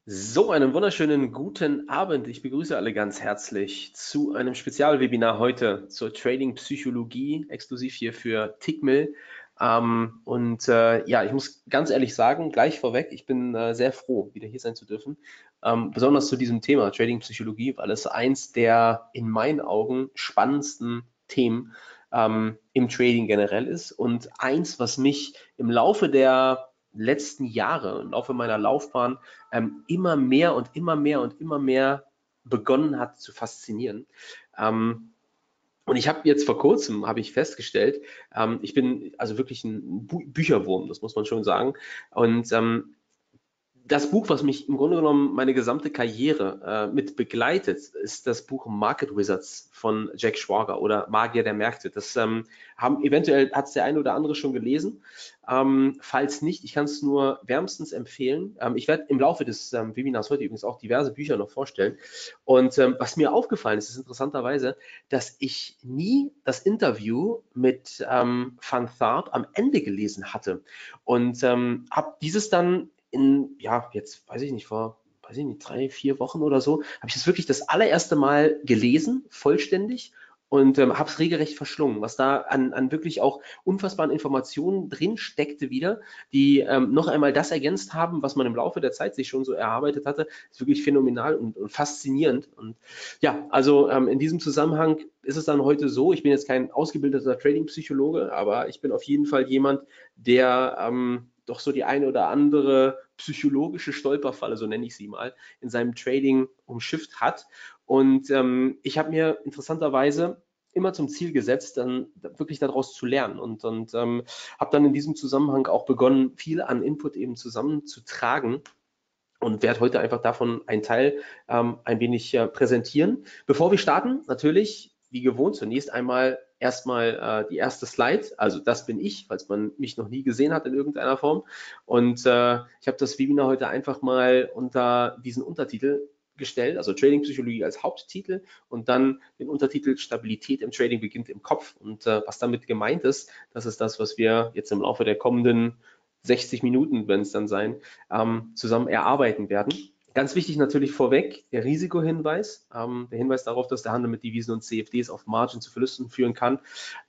So, einen wunderschönen guten Abend. Ich begrüße alle ganz herzlich zu einem Spezialwebinar heute zur Trading Psychologie, exklusiv hier für Tickmill. Ja, ich muss ganz ehrlich sagen, gleich vorweg, ich bin sehr froh, wieder hier sein zu dürfen. Besonders zu diesem Thema Trading Psychologie, weil es eins der in meinen Augen spannendsten Themen im Trading generell ist und eins, was mich im Laufe der letzten Jahre, im Laufe meiner Laufbahn immer mehr und immer mehr und immer mehr begonnen hat zu faszinieren. Ähm, und ich habe jetzt vor kurzem, habe ich festgestellt, ich bin also wirklich ein Bücherwurm, das muss man schon sagen. Und das Buch, was mich im Grunde genommen meine gesamte Karriere mit begleitet, ist das Buch Market Wizards von Jack Schwager oder Magier der Märkte. Das haben eventuell hat es der eine oder andere schon gelesen. Falls nicht, ich kann es nur wärmstens empfehlen. Ich werde im Laufe des Webinars heute übrigens auch diverse Bücher noch vorstellen. Und was mir aufgefallen ist, ist interessanterweise, dass ich nie das Interview mit Van Tharp am Ende gelesen hatte. Und habe dieses dann ja, jetzt weiß ich nicht, vor, weiß ich nicht, 3, 4 Wochen oder so, habe ich das wirklich das allererste Mal gelesen, vollständig, und habe es regelrecht verschlungen, was da an wirklich auch unfassbaren Informationen drin steckte wieder, die noch einmal das ergänzt haben, was man im Laufe der Zeit sich schon so erarbeitet hatte. Ist wirklich phänomenal und faszinierend. Und ja, also in diesem Zusammenhang ist es dann heute so, ich bin jetzt kein ausgebildeter Trading-Psychologe, aber ich bin auf jeden Fall jemand, der doch so die eine oder andere psychologische Stolperfalle, so nenne ich sie mal, in seinem Trading umschifft hat. Und ich habe mir interessanterweise immer zum Ziel gesetzt, dann wirklich daraus zu lernen und habe dann in diesem Zusammenhang auch begonnen, viel an Input eben zusammenzutragen und werde heute einfach davon einen Teil ein wenig präsentieren. Bevor wir starten, natürlich, wie gewohnt, zunächst einmal erstmal die erste Slide. Also das bin ich, falls man mich noch nie gesehen hat in irgendeiner Form. Und ich habe das Webinar heute einfach mal unter diesen Untertitel gestellt, also Trading Psychologie als Haupttitel und dann den Untertitel Stabilität im Trading beginnt im Kopf. Und was damit gemeint ist, das ist das, was wir jetzt im Laufe der kommenden 60 Minuten, wenn es dann sein, zusammen erarbeiten werden. Ganz wichtig natürlich vorweg der Risikohinweis, der Hinweis darauf, dass der Handel mit Devisen und CFDs auf Margin zu Verlusten führen kann,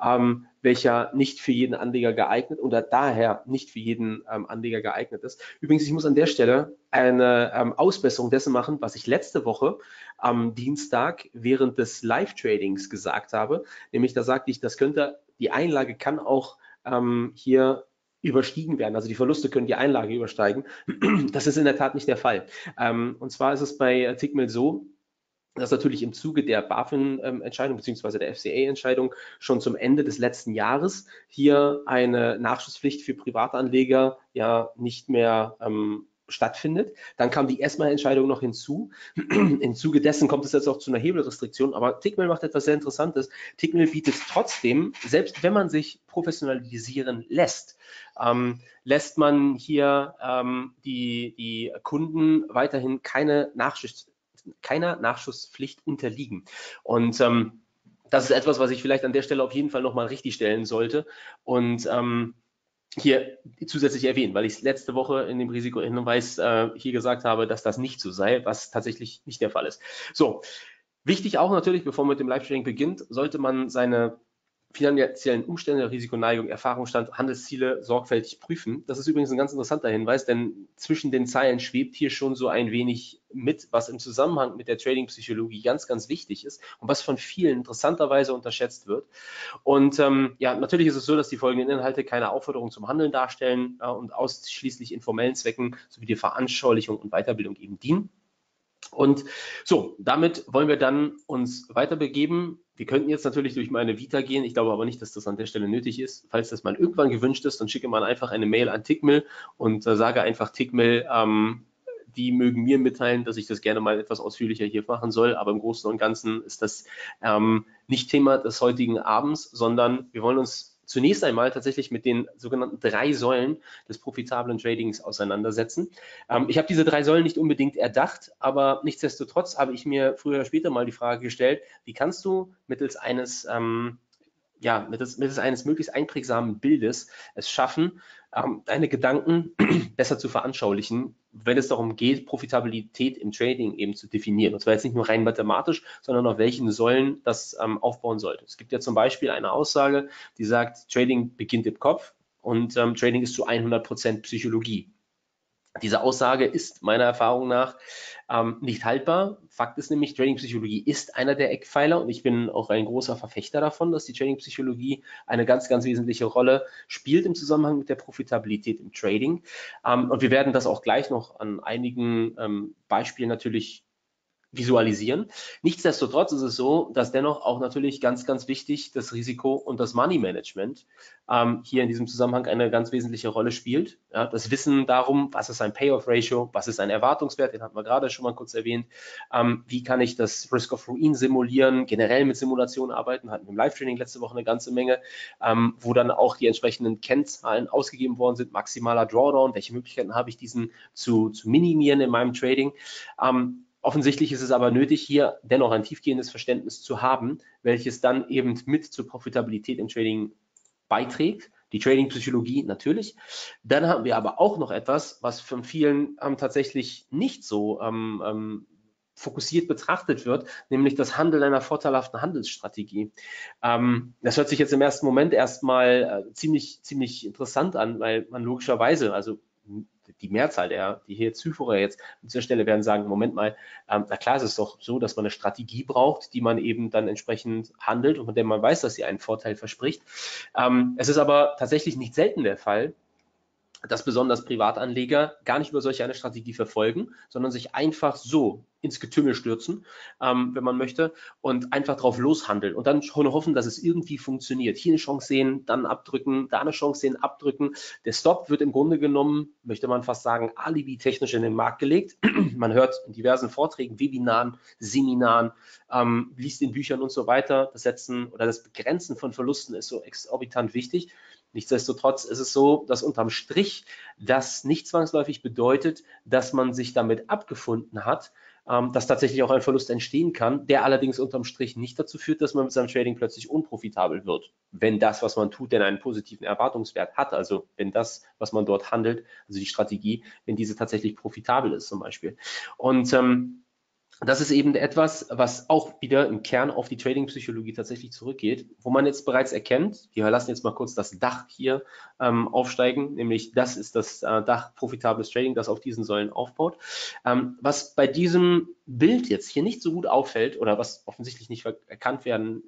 welcher nicht für jeden Anleger geeignet oder daher nicht für jeden Anleger geeignet ist. Übrigens, ich muss an der Stelle eine Ausbesserung dessen machen, was ich letzte Woche am Dienstag während des Live-Tradings gesagt habe. Nämlich, da sagte ich, die Einlage kann auch hier überstiegen werden. Also die Verluste können die Einlage übersteigen. Das ist in der Tat nicht der Fall. Und zwar ist es bei Tickmill so, dass natürlich im Zuge der BaFin-Entscheidung bzw. der FCA-Entscheidung schon zum Ende des letzten Jahres hier eine Nachschusspflicht für Privatanleger ja nicht mehr stattfindet. Dann kam die ESMA-Entscheidung noch hinzu. Im Zuge dessen kommt es jetzt auch zu einer Hebelrestriktion. Aber Tickmill macht etwas sehr Interessantes. Tickmill bietet trotzdem, selbst wenn man sich professionalisieren lässt man hier die Kunden weiterhin keiner Nachschusspflicht unterliegen. Und das ist etwas, was ich vielleicht an der Stelle auf jeden Fall nochmal richtig stellen sollte und hier zusätzlich erwähnen, weil ich es letzte Woche in dem Risikohinweis hier gesagt habe, dass das nicht so sei, was tatsächlich nicht der Fall ist. So, wichtig auch natürlich, bevor man mit dem Live-Trading beginnt, sollte man seine finanziellen Umstände, Risikoneigung, Erfahrungsstand, Handelsziele sorgfältig prüfen. Das ist übrigens ein ganz interessanter Hinweis, denn zwischen den Zeilen schwebt hier schon so ein wenig mit, was im Zusammenhang mit der Trading-Psychologie ganz, ganz wichtig ist und was von vielen interessanterweise unterschätzt wird. Und ja, natürlich ist es so, dass die folgenden Inhalte keine Aufforderung zum Handeln darstellen und ausschließlich informellen Zwecken sowie die Veranschaulichung und Weiterbildung eben dienen. Und so, damit wollen wir dann uns weiter begeben. Wir könnten jetzt natürlich durch meine Vita gehen. Ich glaube aber nicht, dass das an der Stelle nötig ist. Falls das mal irgendwann gewünscht ist, dann schicke man einfach eine Mail an Tickmill und sage einfach Tickmill, die mögen mir mitteilen, dass ich das gerne mal etwas ausführlicher hier machen soll. Aber im Großen und Ganzen ist das nicht Thema des heutigen Abends, sondern wir wollen uns zunächst einmal tatsächlich mit den sogenannten 3 Säulen des profitablen Tradings auseinandersetzen. Ich habe diese 3 Säulen nicht unbedingt erdacht, aber nichtsdestotrotz habe ich mir früher oder später mal die Frage gestellt, wie kannst du mittels eines ja, mittels eines möglichst einprägsamen Bildes es schaffen, deine Gedanken besser zu veranschaulichen, wenn es darum geht, Profitabilität im Trading eben zu definieren. Und zwar jetzt nicht nur rein mathematisch, sondern auf welchen Säulen das aufbauen sollte. Es gibt ja zum Beispiel eine Aussage, die sagt, Trading beginnt im Kopf und Trading ist zu 100% Psychologie. Diese Aussage ist meiner Erfahrung nach nicht haltbar. Fakt ist nämlich, Trading-Psychologie ist einer der Eckpfeiler und ich bin auch ein großer Verfechter davon, dass die Trading-Psychologie eine ganz, ganz wesentliche Rolle spielt im Zusammenhang mit der Profitabilität im Trading. Und wir werden das auch gleich noch an einigen Beispielen natürlich visualisieren. Nichtsdestotrotz ist es so, dass dennoch auch natürlich ganz, ganz wichtig das Risiko und das Money Management hier in diesem Zusammenhang eine ganz wesentliche Rolle spielt. Ja, das Wissen darum, was ist ein Payoff Ratio, was ist ein Erwartungswert, den hatten wir gerade schon mal kurz erwähnt. Wie kann ich das Risk of Ruin simulieren, generell mit Simulationen arbeiten, hatten wir im Live-Training letzte Woche eine ganze Menge, wo dann auch die entsprechenden Kennzahlen ausgegeben worden sind, maximaler Drawdown, welche Möglichkeiten habe ich, diesen zu minimieren in meinem Trading. Offensichtlich ist es aber nötig, hier dennoch ein tiefgehendes Verständnis zu haben, welches dann eben mit zur Profitabilität im Trading beiträgt. Die Trading-Psychologie natürlich. Dann haben wir aber auch noch etwas, was von vielen tatsächlich nicht so fokussiert betrachtet wird, nämlich das Handeln einer vorteilhaften Handelsstrategie. Das hört sich jetzt im ersten Moment erstmal ziemlich interessant an, weil man logischerweise, also die Mehrzahl die hier Zuhörer jetzt an dieser Stelle werden sagen, Moment mal, na klar ist es doch so, dass man eine Strategie braucht, die man eben dann entsprechend handelt und von der man weiß, dass sie einen Vorteil verspricht. Es ist aber tatsächlich nicht selten der Fall, dass besonders Privatanleger gar nicht über solch eine Strategie verfolgen, sondern sich einfach so ins Getümmel stürzen, wenn man möchte, und einfach drauf loshandeln und dann schon hoffen, dass es irgendwie funktioniert. Hier eine Chance sehen, dann abdrücken, da eine Chance sehen, abdrücken. Der Stop wird im Grunde genommen, möchte man fast sagen, alibi-technisch in den Markt gelegt. Man hört in diversen Vorträgen, Webinaren, Seminaren, liest in Büchern und so weiter. Das Setzen oder das Begrenzen von Verlusten ist so exorbitant wichtig. Nichtsdestotrotz ist es so, dass unterm Strich das nicht zwangsläufig bedeutet, dass man sich damit abgefunden hat, dass tatsächlich auch ein Verlust entstehen kann, der allerdings unterm Strich nicht dazu führt, dass man mit seinem Trading plötzlich unprofitabel wird, wenn das, was man tut, denn einen positiven Erwartungswert hat, also wenn das, was man dort handelt, also die Strategie, wenn diese tatsächlich profitabel ist zum Beispiel. Und das ist eben etwas, was auch wieder im Kern auf die Trading-Psychologie tatsächlich zurückgeht, wo man jetzt bereits erkennt, wir lassen jetzt mal kurz das Dach hier aufsteigen, nämlich das ist das Dach profitables Trading, das auf diesen Säulen aufbaut. Was bei diesem Bild jetzt hier nicht so gut auffällt oder was offensichtlich nicht erkannt werden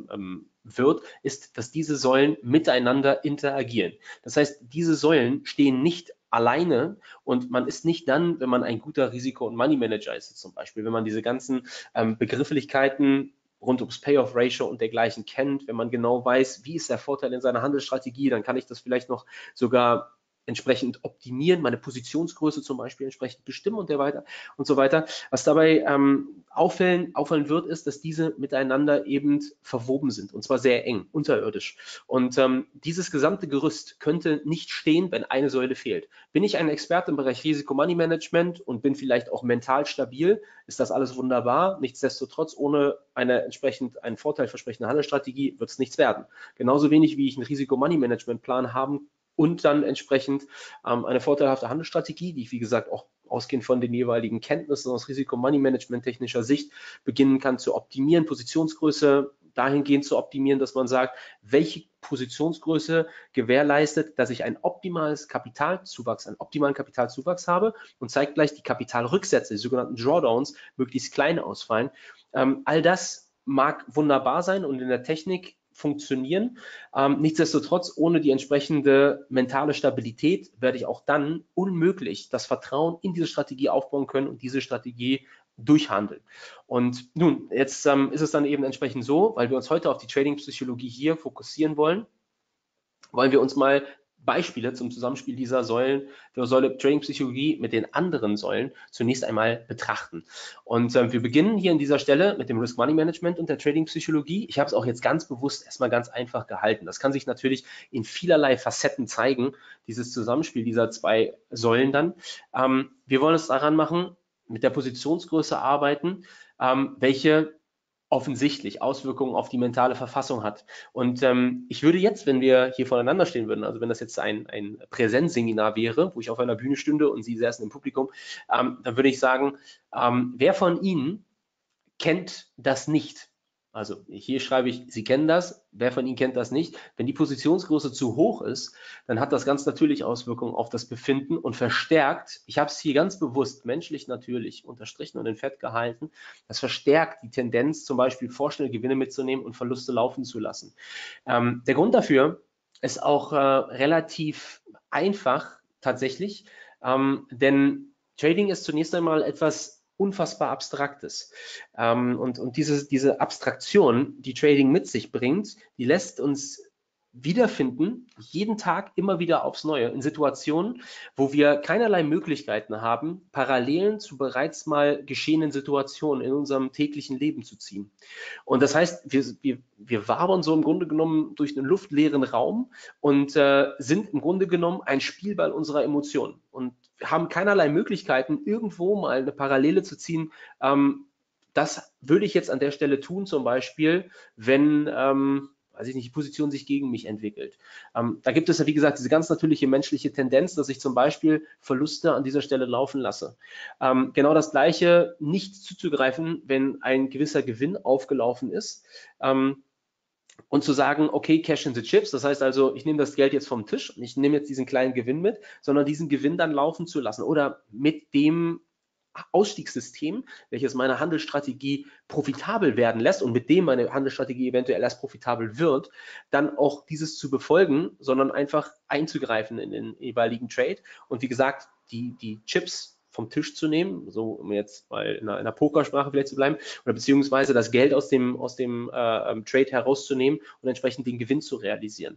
wird, ist, dass diese Säulen miteinander interagieren. Das heißt, diese Säulen stehen nicht alleine und man ist nicht dann, wenn man ein guter Risiko- und Money Manager ist, zum Beispiel, wenn man diese ganzen Begrifflichkeiten rund ums Payoff Ratio und dergleichen kennt, wenn man genau weiß, wie ist der Vorteil in seiner Handelsstrategie, dann kann ich das vielleicht noch sogar entsprechend optimieren, meine Positionsgröße zum Beispiel entsprechend bestimmen und so weiter. Was dabei auffallen wird, ist, dass diese miteinander eben verwoben sind und zwar sehr eng, unterirdisch. Und dieses gesamte Gerüst könnte nicht stehen, wenn eine Säule fehlt. Bin ich ein Experte im Bereich Risiko-Money-Management und bin vielleicht auch mental stabil, ist das alles wunderbar. Nichtsdestotrotz, ohne eine entsprechend einen Vorteil versprechende Handelsstrategie wird es nichts werden. Genauso wenig, wie ich einen Risiko-Money-Management-Plan haben und dann entsprechend eine vorteilhafte Handelsstrategie, die ich, wie gesagt, auch ausgehend von den jeweiligen Kenntnissen aus Risiko-Money-Management technischer Sicht beginnen kann zu optimieren, Positionsgröße dahingehend zu optimieren, dass man sagt, welche Positionsgröße gewährleistet, dass ich einen optimalen Kapitalzuwachs habe und zeitgleich die Kapitalrücksätze, die sogenannten Drawdowns, möglichst klein ausfallen. All das mag wunderbar sein und in der Technik funktionieren. Nichtsdestotrotz, ohne die entsprechende mentale Stabilität werde ich auch dann unmöglich das Vertrauen in diese Strategie aufbauen können und diese Strategie durchhandeln. Und nun, jetzt ist es dann eben entsprechend so, weil wir uns heute auf die Trading-Psychologie hier fokussieren wollen wir uns mal Beispiele zum Zusammenspiel dieser Säulen, der Säule Trading-Psychologie mit den anderen Säulen zunächst einmal betrachten. Und wir beginnen hier an dieser Stelle mit dem Risk-Money-Management und der Trading-Psychologie. Ich habe es auch jetzt ganz bewusst erstmal ganz einfach gehalten. Das kann sich natürlich in vielerlei Facetten zeigen, dieses Zusammenspiel dieser zwei Säulen dann. Wir wollen es daran machen, mit der Positionsgröße arbeiten, welche offensichtlich Auswirkungen auf die mentale Verfassung hat. Und ich würde jetzt, wenn wir hier voneinander stehen würden, also wenn das jetzt ein Präsenzseminar wäre, wo ich auf einer Bühne stünde und Sie säßen im Publikum, dann würde ich sagen, wer von Ihnen kennt das nicht? Also hier schreibe ich, Sie kennen das, wer von Ihnen kennt das nicht? Wenn die Positionsgröße zu hoch ist, dann hat das ganz natürlich Auswirkungen auf das Befinden und verstärkt, ich habe es hier ganz bewusst menschlich natürlich unterstrichen und in Fett gehalten, das verstärkt die Tendenz, zum Beispiel vorschnell Gewinne mitzunehmen und Verluste laufen zu lassen. Der Grund dafür ist auch relativ einfach tatsächlich, denn Trading ist zunächst einmal etwas unfassbar Abstraktes. Und diese Abstraktion, die Trading mit sich bringt, die lässt uns wiederfinden, jeden Tag immer wieder aufs Neue, in Situationen, wo wir keinerlei Möglichkeiten haben, Parallelen zu bereits mal geschehenen Situationen in unserem täglichen Leben zu ziehen. Und das heißt, wir wabern so im Grunde genommen durch einen luftleeren Raum und sind im Grunde genommen ein Spielball unserer Emotionen und haben keinerlei Möglichkeiten, irgendwo mal eine Parallele zu ziehen. Das würde ich jetzt an der Stelle tun, zum Beispiel, wenn weiß ich nicht, die Position sich gegen mich entwickelt. Da gibt es ja, wie gesagt, diese ganz natürliche menschliche Tendenz, dass ich zum Beispiel Verluste an dieser Stelle laufen lasse. Genau das Gleiche, nicht zuzugreifen, wenn ein gewisser Gewinn aufgelaufen ist. Und zu sagen, okay, Cash in the Chips, das heißt also, ich nehme das Geld jetzt vom Tisch und ich nehme jetzt diesen kleinen Gewinn mit, sondern diesen Gewinn dann laufen zu lassen oder mit dem Ausstiegssystem, welches meine Handelsstrategie profitabel werden lässt und mit dem meine Handelsstrategie eventuell erst profitabel wird, dann auch dieses zu befolgen, sondern einfach einzugreifen in den jeweiligen Trade. Und wie gesagt, die Chips vom Tisch zu nehmen, so um jetzt mal in einer Pokersprache vielleicht zu bleiben, oder beziehungsweise das Geld aus dem Trade herauszunehmen und entsprechend den Gewinn zu realisieren.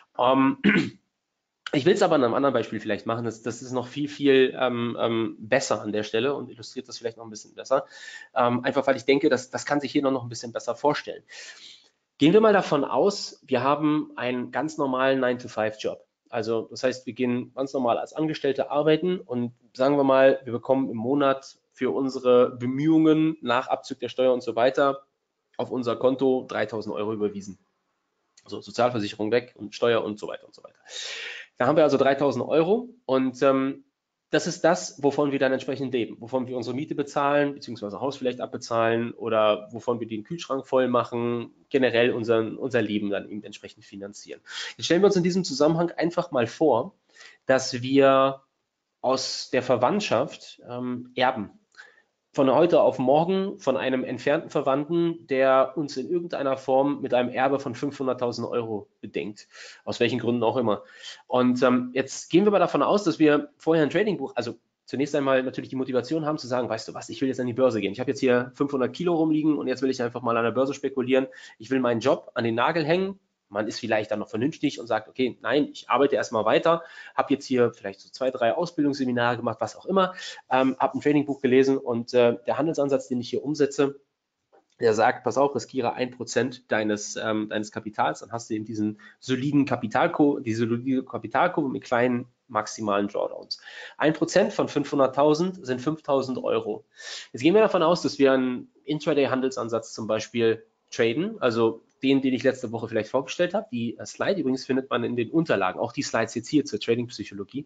Ich will es aber an einem anderen Beispiel vielleicht machen. Das ist noch viel besser an der Stelle und illustriert das vielleicht noch ein bisschen besser. Einfach weil ich denke, das kann sich jeder noch ein bisschen besser vorstellen. Gehen wir mal davon aus, wir haben einen ganz normalen 9-to-5-Job. Also das heißt, wir gehen ganz normal als Angestellte arbeiten und sagen wir mal, wir bekommen im Monat für unsere Bemühungen nach Abzug der Steuer und so weiter auf unser Konto 3.000 Euro überwiesen. Also Sozialversicherung weg und Steuer und so weiter und so weiter. Da haben wir also 3.000 Euro und das ist das, wovon wir dann entsprechend leben, wovon wir unsere Miete bezahlen, beziehungsweise Haus vielleicht abbezahlen oder wovon wir den Kühlschrank voll machen, generell unser Leben dann eben entsprechend finanzieren. Jetzt stellen wir uns in diesem Zusammenhang einfach mal vor, dass wir aus der Verwandtschaft erben. Von heute auf morgen von einem entfernten Verwandten, der uns in irgendeiner Form mit einem Erbe von 500.000 Euro bedenkt, aus welchen Gründen auch immer. Und jetzt gehen wir mal davon aus, dass wir vorher ein Tradingbuch, also zunächst einmal natürlich die Motivation haben zu sagen, weißt du was, ich will jetzt an die Börse gehen. Ich habe jetzt hier 500 Kilo rumliegen und jetzt will ich einfach mal an der Börse spekulieren. Ich will meinen Job an den Nagel hängen. Man ist vielleicht dann noch vernünftig und sagt, okay, nein, ich arbeite erstmal weiter, habe jetzt hier vielleicht so 2, 3 Ausbildungsseminare gemacht, was auch immer, habe ein Tradingbuch gelesen und der Handelsansatz, den ich hier umsetze, der sagt, pass auf, riskiere 1% deines Kapitals, dann hast du eben diese solide Kapitalkurve mit kleinen maximalen Drawdowns. 1% von 500.000 sind 5.000 Euro. Jetzt gehen wir davon aus, dass wir einen Intraday-Handelsansatz zum Beispiel traden, also den ich letzte Woche vielleicht vorgestellt habe. Die Slide übrigens findet man in den Unterlagen, auch die Slides jetzt hier zur Trading-Psychologie.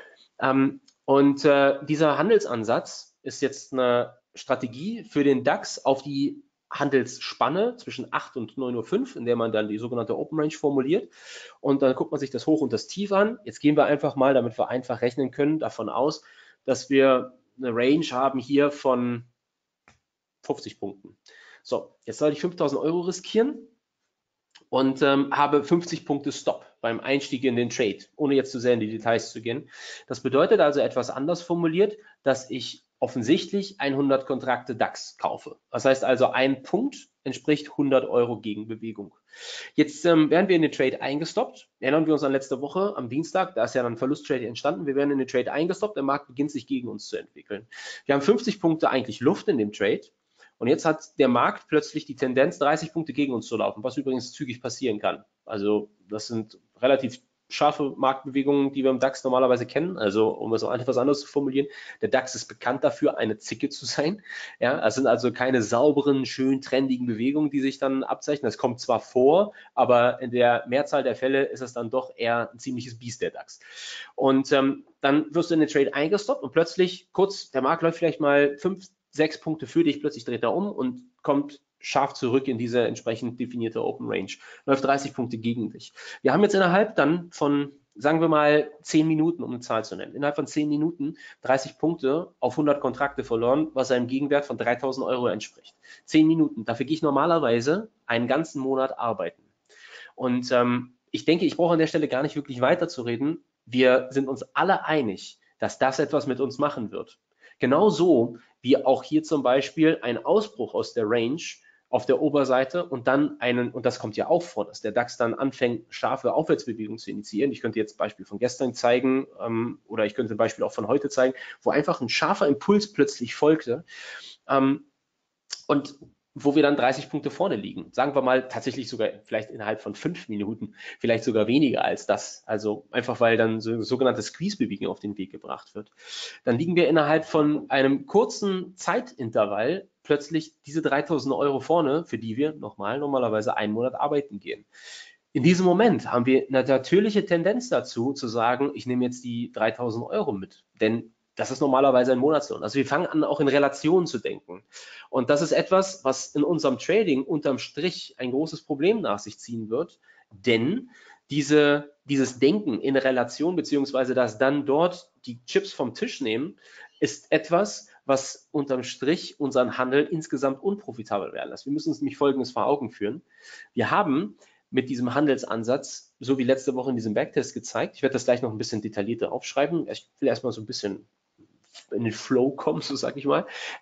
Dieser Handelsansatz ist jetzt eine Strategie für den DAX auf die Handelsspanne zwischen 8 und 9.05 Uhr, in der man dann die sogenannte Open Range formuliert. Und dann guckt man sich das Hoch und das Tief an. Jetzt gehen wir einfach mal, damit wir einfach rechnen können, davon aus, dass wir eine Range haben hier von 50 Punkten. So, jetzt soll ich 5.000 Euro riskieren und habe 50 Punkte Stop beim Einstieg in den Trade, ohne jetzt zu sehr in die Details zu gehen. Das bedeutet also etwas anders formuliert, dass ich offensichtlich 100 Kontrakte DAX kaufe. Das heißt also, ein Punkt entspricht 100 Euro Gegenbewegung. Jetzt werden wir in den Trade eingestoppt. Erinnern wir uns an letzte Woche am Dienstag, da ist ja dann Verlusttrade entstanden. Wir werden in den Trade eingestoppt, der Markt beginnt sich gegen uns zu entwickeln. Wir haben 50 Punkte eigentlich Luft in dem Trade. Und jetzt hat der Markt plötzlich die Tendenz, 30 Punkte gegen uns zu laufen, was übrigens zügig passieren kann. Also das sind relativ scharfe Marktbewegungen, die wir im DAX normalerweise kennen. Also, um es auch etwas anderes zu formulieren, der DAX ist bekannt dafür, eine Zicke zu sein. Ja, es sind also keine sauberen, schön trendigen Bewegungen, die sich dann abzeichnen. Das kommt zwar vor, aber in der Mehrzahl der Fälle ist es dann doch eher ein ziemliches Biest, der DAX. Und dann wirst du in den Trade eingestoppt und plötzlich kurz, der Markt läuft vielleicht mal 5, 6 Punkte für dich, plötzlich dreht er um und kommt scharf zurück in diese entsprechend definierte Open Range, läuft 30 Punkte gegen dich. Wir haben jetzt innerhalb dann von, sagen wir mal, 10 Minuten, um eine Zahl zu nennen, innerhalb von 10 Minuten 30 Punkte auf 100 Kontrakte verloren, was einem Gegenwert von 3.000 Euro entspricht. 10 Minuten, dafür gehe ich normalerweise einen ganzen Monat arbeiten. Und ich denke, ich brauche an der Stelle gar nicht wirklich weiterzureden. Wir sind uns alle einig, dass das etwas mit uns machen wird. Genauso wie auch hier zum Beispiel ein Ausbruch aus der Range auf der Oberseite und dann und das kommt ja auch vor, dass der DAX dann anfängt, scharfe Aufwärtsbewegungen zu initiieren. Ich könnte jetzt ein Beispiel von gestern zeigen oder ich könnte ein Beispiel auch von heute zeigen, wo einfach ein scharfer Impuls plötzlich folgte und wo wir dann 30 Punkte vorne liegen. Sagen wir mal tatsächlich sogar vielleicht innerhalb von 5 Minuten, vielleicht sogar weniger als das. Also einfach, weil dann so sogenannte Squeeze-Bewegung auf den Weg gebracht wird. Dann liegen wir innerhalb von einem kurzen Zeitintervall plötzlich diese 3.000 Euro vorne, für die wir normalerweise einen Monat arbeiten gehen. In diesem Moment haben wir eine natürliche Tendenz dazu, zu sagen, ich nehme jetzt die 3.000 Euro mit, denn das ist normalerweise ein Monatslohn. Also wir fangen an, auch in Relationen zu denken. Und das ist etwas, was in unserem Trading unterm Strich ein großes Problem nach sich ziehen wird, denn dieses Denken in Relation, beziehungsweise das dann dort die Chips vom Tisch nehmen, ist etwas, was unterm Strich unseren Handel insgesamt unprofitabel werden lässt. Wir müssen uns nämlich Folgendes vor Augen führen. Wir haben mit diesem Handelsansatz, so wie letzte Woche in diesem Backtest gezeigt, ich werde das gleich noch ein bisschen detaillierter aufschreiben, ich will erstmal so ein bisschen in den Flow kommen, so sage ich mal.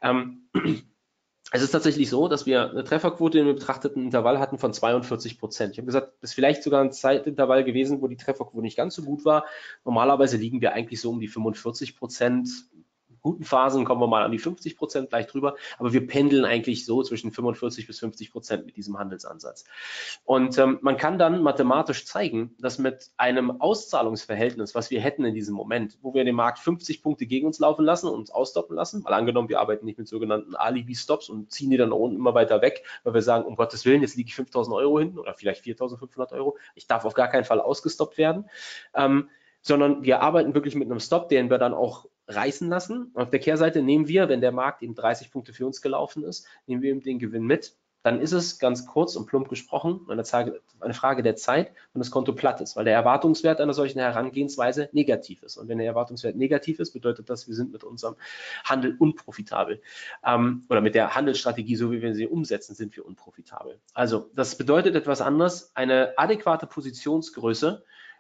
Es ist tatsächlich so, dass wir eine Trefferquote im betrachteten Intervall hatten von 42%. Ich habe gesagt, das ist vielleicht sogar ein Zeitintervall gewesen, wo die Trefferquote nicht ganz so gut war. Normalerweise liegen wir eigentlich so um die 45%. Guten Phasen kommen wir mal an die 50%, gleich drüber, aber wir pendeln eigentlich so zwischen 45 bis 50% mit diesem Handelsansatz. Und man kann dann mathematisch zeigen, dass mit einem Auszahlungsverhältnis, was wir hätten in diesem Moment, wo wir den Markt 50 Punkte gegen uns laufen lassen und uns ausstoppen lassen, weil angenommen, wir arbeiten nicht mit sogenannten Alibi-Stops und ziehen die dann unten immer weiter weg, weil wir sagen, um Gottes Willen, jetzt liege ich 5.000 Euro hinten oder vielleicht 4.500 Euro, ich darf auf gar keinen Fall ausgestoppt werden, sondern wir arbeiten wirklich mit einem Stop, den wir dann auch reißen lassen. Auf der Kehrseite nehmen wir, wenn der Markt eben 30 Punkte für uns gelaufen ist, nehmen wir eben den Gewinn mit. Dann ist es ganz kurz und plump gesprochen eine Frage der Zeit, wenn das Konto platt ist, weil der Erwartungswert einer solchen Herangehensweise negativ ist. Und wenn der Erwartungswert negativ ist, bedeutet das, wir sind mit unserem Handel unprofitabel. Oder mit der Handelsstrategie, so wie wir sie umsetzen, sind wir unprofitabel. Also das bedeutet etwas anderes. Eine adäquate Positionsgröße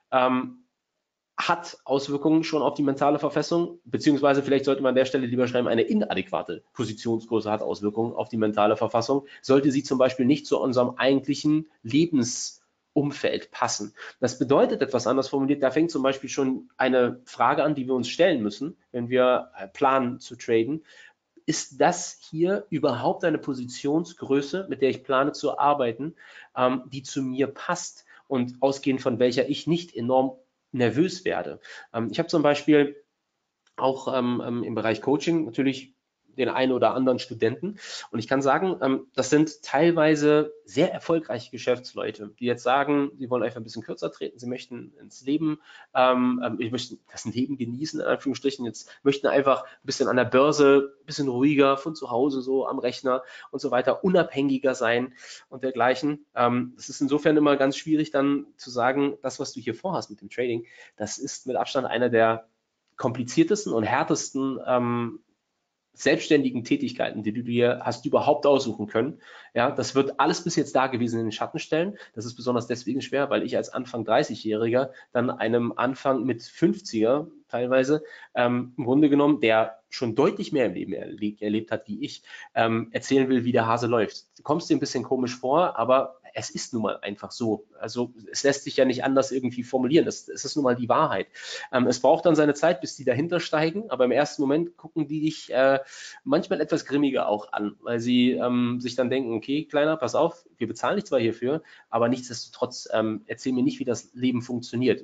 hat Auswirkungen schon auf die mentale Verfassung, beziehungsweise vielleicht sollte man an der Stelle lieber schreiben, eine inadäquate Positionsgröße hat Auswirkungen auf die mentale Verfassung, sollte sie zum Beispiel nicht zu unserem eigentlichen Lebensumfeld passen. Das bedeutet etwas anders formuliert, da fängt zum Beispiel schon eine Frage an, die wir uns stellen müssen, wenn wir planen zu traden. Ist das hier überhaupt eine Positionsgröße, mit der ich plane zu arbeiten, die zu mir passt und ausgehend von welcher ich nicht enorm nervös werde? Ich habe zum Beispiel auch im Bereich Coaching natürlich den einen oder anderen Studenten und ich kann sagen, das sind teilweise sehr erfolgreiche Geschäftsleute, die jetzt sagen, sie wollen einfach ein bisschen kürzer treten, sie möchten ins Leben, ich möchte das Leben genießen, in Anführungsstrichen, jetzt möchten einfach ein bisschen an der Börse, ein bisschen ruhiger von zu Hause so am Rechner und so weiter, unabhängiger sein und dergleichen. Es ist insofern immer ganz schwierig dann zu sagen, das, was du hier vorhast mit dem Trading, das ist mit Abstand einer der kompliziertesten und härtesten selbstständigen Tätigkeiten, die du dir hast überhaupt aussuchen können. Ja, das wird alles bis jetzt da gewesen in den Schatten stellen. Das ist besonders deswegen schwer, weil ich als Anfang 30-Jähriger dann einem Anfang mit 50er teilweise im Grunde genommen, der schon deutlich mehr im Leben erlebt hat wie ich, erzählen will, wie der Hase läuft. Du kommst dir ein bisschen komisch vor, aber es ist nun mal einfach so. Also es lässt sich ja nicht anders irgendwie formulieren. Es ist nun mal die Wahrheit. Es braucht dann seine Zeit, bis die dahinter steigen, aber im ersten Moment gucken die dich manchmal etwas grimmiger auch an, weil sie sich dann denken, okay, Kleiner, pass auf, wir bezahlen dich zwar hierfür, aber nichtsdestotrotz erzähl mir nicht, wie das Leben funktioniert.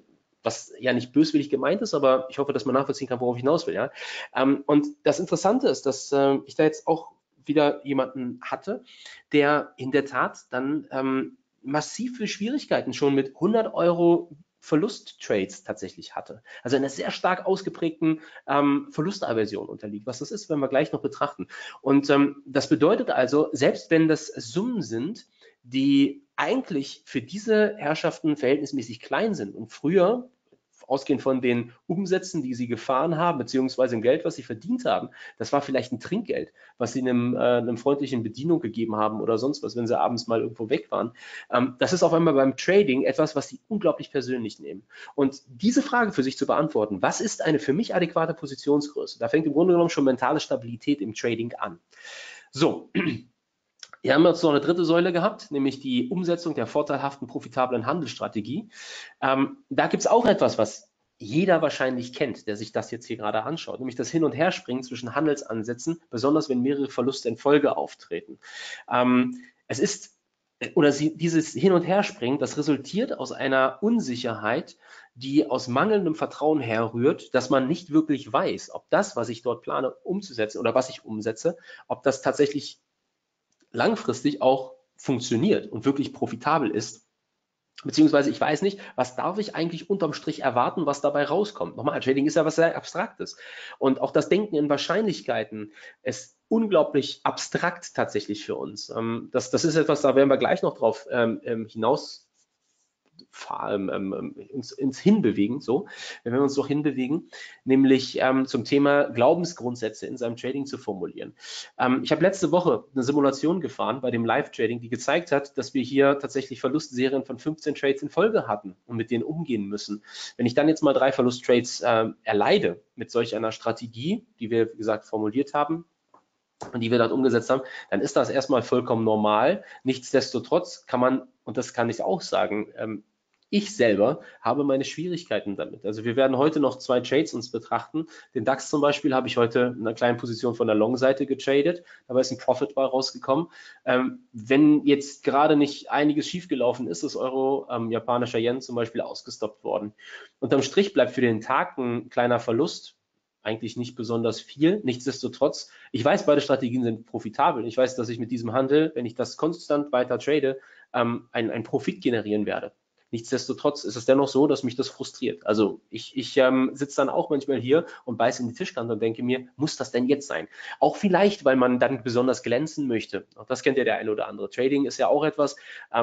was ja nicht böswillig gemeint ist, aber ich hoffe, dass man nachvollziehen kann, worauf ich hinaus will. Ja? Und das Interessante ist, dass ich da jetzt auch wieder jemanden hatte, der in der Tat dann massive Schwierigkeiten schon mit 100 € Verlusttrades tatsächlich hatte. Also einer sehr stark ausgeprägten Verlustaversion unterliegt. Was das ist, werden wir gleich noch betrachten. Und das bedeutet also, selbst wenn das Summen sind, die eigentlich für diese Herrschaften verhältnismäßig klein sind und früher, ausgehend von den Umsätzen, die sie gefahren haben, beziehungsweise dem Geld, was sie verdient haben, das war vielleicht ein Trinkgeld, was sie einem freundlichen Bedienung gegeben haben oder sonst was, wenn sie abends mal irgendwo weg waren. Das ist auf einmal beim Trading etwas, was sie unglaublich persönlich nehmen. Und diese Frage für sich zu beantworten, was ist eine für mich adäquate Positionsgröße? Da fängt im Grunde genommen schon mentale Stabilität im Trading an. So, wir haben jetzt noch eine dritte Säule gehabt, nämlich die Umsetzung der vorteilhaften, profitablen Handelsstrategie. Da gibt es auch etwas, was jeder wahrscheinlich kennt, der sich das jetzt hier gerade anschaut, nämlich das Hin- und Herspringen zwischen Handelsansätzen, besonders wenn mehrere Verluste in Folge auftreten. Dieses Hin- und Herspringen, das resultiert aus einer Unsicherheit, die aus mangelndem Vertrauen herrührt, dass man nicht wirklich weiß, ob das, was ich dort plane umzusetzen oder was ich umsetze, ob das tatsächlich langfristig auch funktioniert und wirklich profitabel ist. Beziehungsweise ich weiß nicht, was darf ich eigentlich unterm Strich erwarten, was dabei rauskommt. Nochmal, Trading ist ja was sehr Abstraktes. Und auch das Denken in Wahrscheinlichkeiten ist unglaublich abstrakt tatsächlich für uns. Das ist etwas, da werden wir gleich noch drauf hinaus ins Hinbewegen, so, wenn wir uns doch hinbewegen, nämlich zum Thema Glaubensgrundsätze in seinem Trading zu formulieren. Ich habe letzte Woche eine Simulation gefahren bei dem Live-Trading, die gezeigt hat, dass wir hier tatsächlich Verlustserien von 15 Trades in Folge hatten und mit denen umgehen müssen. Wenn ich dann jetzt mal 3 Verlusttrades erleide mit solch einer Strategie, die wir, wie gesagt, formuliert haben, und die wir dort umgesetzt haben, dann ist das erstmal vollkommen normal. Nichtsdestotrotz kann man, und das kann ich auch sagen, ich selber habe meine Schwierigkeiten damit. Also wir werden heute noch 2 Trades uns betrachten. Den DAX zum Beispiel habe ich heute in einer kleinen Position von der Long-Seite getradet. Dabei ist ein Profit bei rausgekommen. Wenn jetzt gerade nicht einiges schiefgelaufen ist, ist Euro, japanischer Yen zum Beispiel ausgestoppt worden. Unterm Strich bleibt für den Tag ein kleiner Verlust, eigentlich nicht besonders viel. Nichtsdestotrotz, ich weiß, beide Strategien sind profitabel. Ich weiß, dass ich mit diesem Handel, wenn ich das konstant weiter trade, einen Profit generieren werde. Nichtsdestotrotz ist es dennoch so, dass mich das frustriert. Also ich sitze dann auch manchmal hier und beiße in die Tischkante und denke mir, muss das denn jetzt sein? Auch vielleicht, weil man dann besonders glänzen möchte. Auch das kennt ja der eine oder andere. Trading ist ja auch etwas,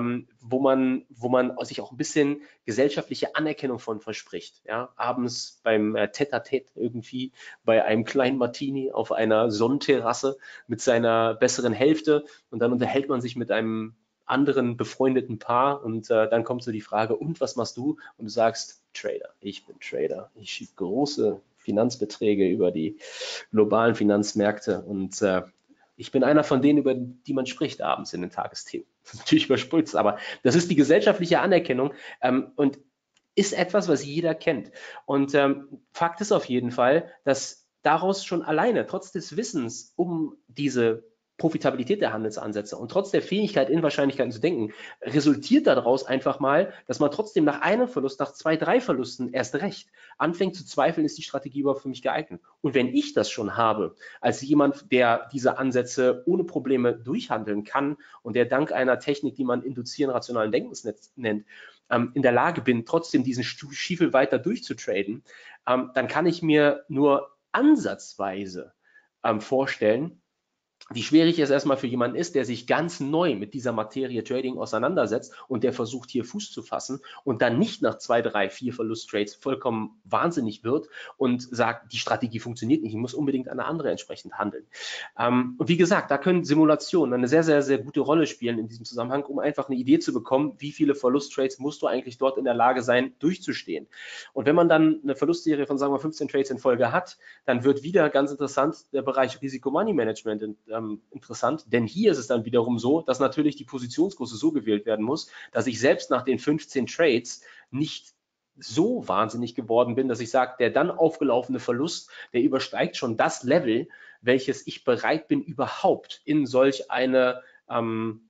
wo man sich auch ein bisschen gesellschaftliche Anerkennung von verspricht. Ja? Abends beim Tête-à-Tête irgendwie bei einem kleinen Martini auf einer Sonnenterrasse mit seiner besseren Hälfte und dann unterhält man sich mit einem anderen befreundeten Paar und dann kommt so die Frage, und was machst du? Und du sagst, Trader, ich bin Trader. Ich schiebe große Finanzbeträge über die globalen Finanzmärkte und ich bin einer von denen, über die man spricht abends in den Tagesthemen. Das ist natürlich überspitzt, aber das ist die gesellschaftliche Anerkennung und ist etwas, was jeder kennt. Und Fakt ist auf jeden Fall, dass daraus schon alleine, trotz des Wissens um diese Profitabilität der Handelsansätze und trotz der Fähigkeit, in Wahrscheinlichkeiten zu denken, resultiert daraus einfach mal, dass man trotzdem nach einem Verlust, nach 2, 3 Verlusten erst recht anfängt zu zweifeln, ist die Strategie überhaupt für mich geeignet. Und wenn ich das schon habe, als jemand, der diese Ansätze ohne Probleme durchhandeln kann und der dank einer Technik, die man Induzieren rationalen Denkens nennt, in der Lage bin, trotzdem diesen Stiefel weiter durchzutraden, dann kann ich mir nur ansatzweise vorstellen, wie schwierig es erstmal für jemanden ist, der sich ganz neu mit dieser Materie Trading auseinandersetzt und der versucht, hier Fuß zu fassen und dann nicht nach 2, 3, 4 Verlusttrades vollkommen wahnsinnig wird und sagt, die Strategie funktioniert nicht, ich muss unbedingt eine andere entsprechend handeln. Und wie gesagt, da können Simulationen eine sehr, sehr, sehr gute Rolle spielen in diesem Zusammenhang, um einfach eine Idee zu bekommen, wie viele Verlusttrades musst du eigentlich dort in der Lage sein, durchzustehen. Und wenn man dann eine Verlustserie von, sagen wir, 15 Trades in Folge hat, dann wird wieder ganz interessant der Bereich Risiko-Money-Management interessant, denn hier ist es dann wiederum so, dass natürlich die Positionsgröße so gewählt werden muss, dass ich selbst nach den 15 Trades nicht so wahnsinnig geworden bin, dass ich sage, der dann aufgelaufene Verlust, der übersteigt schon das Level, welches ich bereit bin, überhaupt in solch eine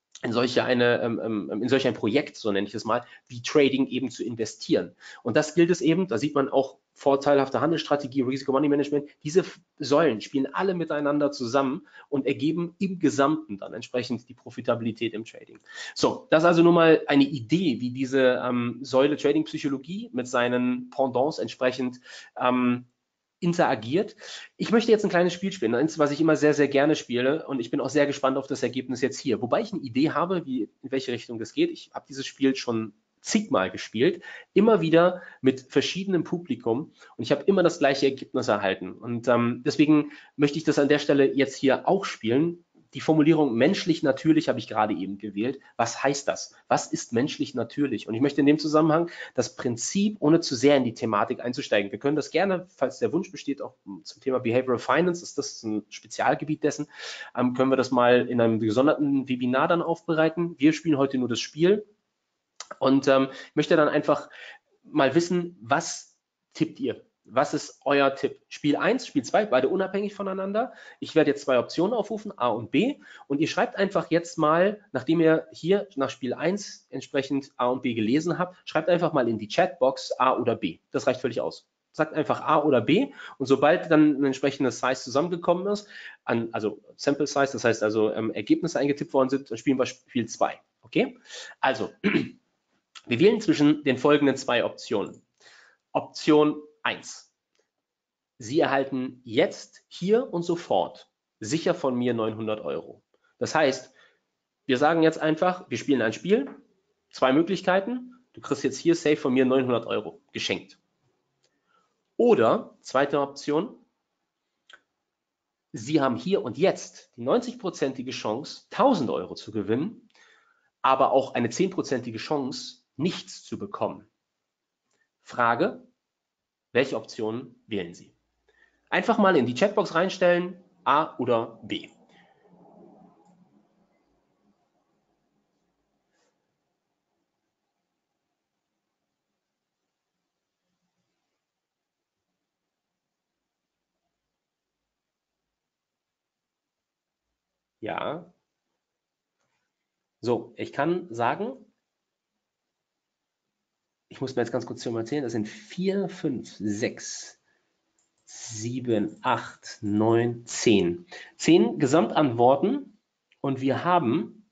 in solch ein Projekt, so nenne ich es mal, wie Trading eben zu investieren. Und das gilt es eben, da sieht man auch vorteilhafte Handelsstrategie, Risiko Money Management, diese Säulen spielen alle miteinander zusammen und ergeben im Gesamten dann entsprechend die Profitabilität im Trading. So, das ist also nur mal eine Idee, wie diese Säule Trading Psychologie mit seinen Pendants entsprechend interagiert. Ich möchte jetzt ein kleines Spiel spielen, eins, was ich immer sehr, sehr gerne spiele, und ich bin auch sehr gespannt auf das Ergebnis jetzt hier. Wobei ich eine Idee habe, in welche Richtung das geht. Ich habe dieses Spiel schon zigmal gespielt, immer wieder mit verschiedenem Publikum, und ich habe immer das gleiche Ergebnis erhalten. Und deswegen möchte ich das an der Stelle jetzt hier auch spielen. Die Formulierung menschlich natürlich habe ich gerade eben gewählt. Was heißt das? Was ist menschlich natürlich? Und ich möchte in dem Zusammenhang das Prinzip, ohne zu sehr in die Thematik einzusteigen. Wir können das gerne, falls der Wunsch besteht, auch zum Thema Behavioral Finance, ist das ein Spezialgebiet dessen, können wir das mal in einem gesonderten Webinar dann aufbereiten. Wir spielen heute nur das Spiel und möchte dann einfach mal wissen, was tippt ihr? Was ist euer Tipp? Spiel 1, Spiel 2, beide unabhängig voneinander. Ich werde jetzt zwei Optionen aufrufen, A und B. Und ihr schreibt einfach jetzt mal, nachdem ihr hier nach Spiel 1 entsprechend A und B gelesen habt, schreibt einfach mal in die Chatbox A oder B. Das reicht völlig aus. Sagt einfach A oder B, und sobald dann ein entsprechendes Size zusammengekommen ist, also Sample Size, das heißt also Ergebnisse eingetippt worden sind, dann spielen wir Spiel 2. Okay? Also, wir wählen zwischen den folgenden zwei Optionen. Option 1. Sie erhalten jetzt, hier und sofort sicher von mir 900 Euro. Das heißt, wir sagen jetzt einfach, wir spielen ein Spiel, zwei Möglichkeiten. Du kriegst jetzt hier safe von mir 900 Euro geschenkt. Oder, zweite Option, Sie haben hier und jetzt die 90-prozentige Chance, 1000 Euro zu gewinnen, aber auch eine 10-prozentige Chance, nichts zu bekommen. Frage, welche Option wählen Sie? Einfach mal in die Chatbox reinstellen, A oder B. Ja, so, ich kann sagen, ich muss mir jetzt ganz kurz hier mal erzählen, das sind 4, 5, 6, 7, 8, 9, 10. 10 Gesamtantworten, und wir haben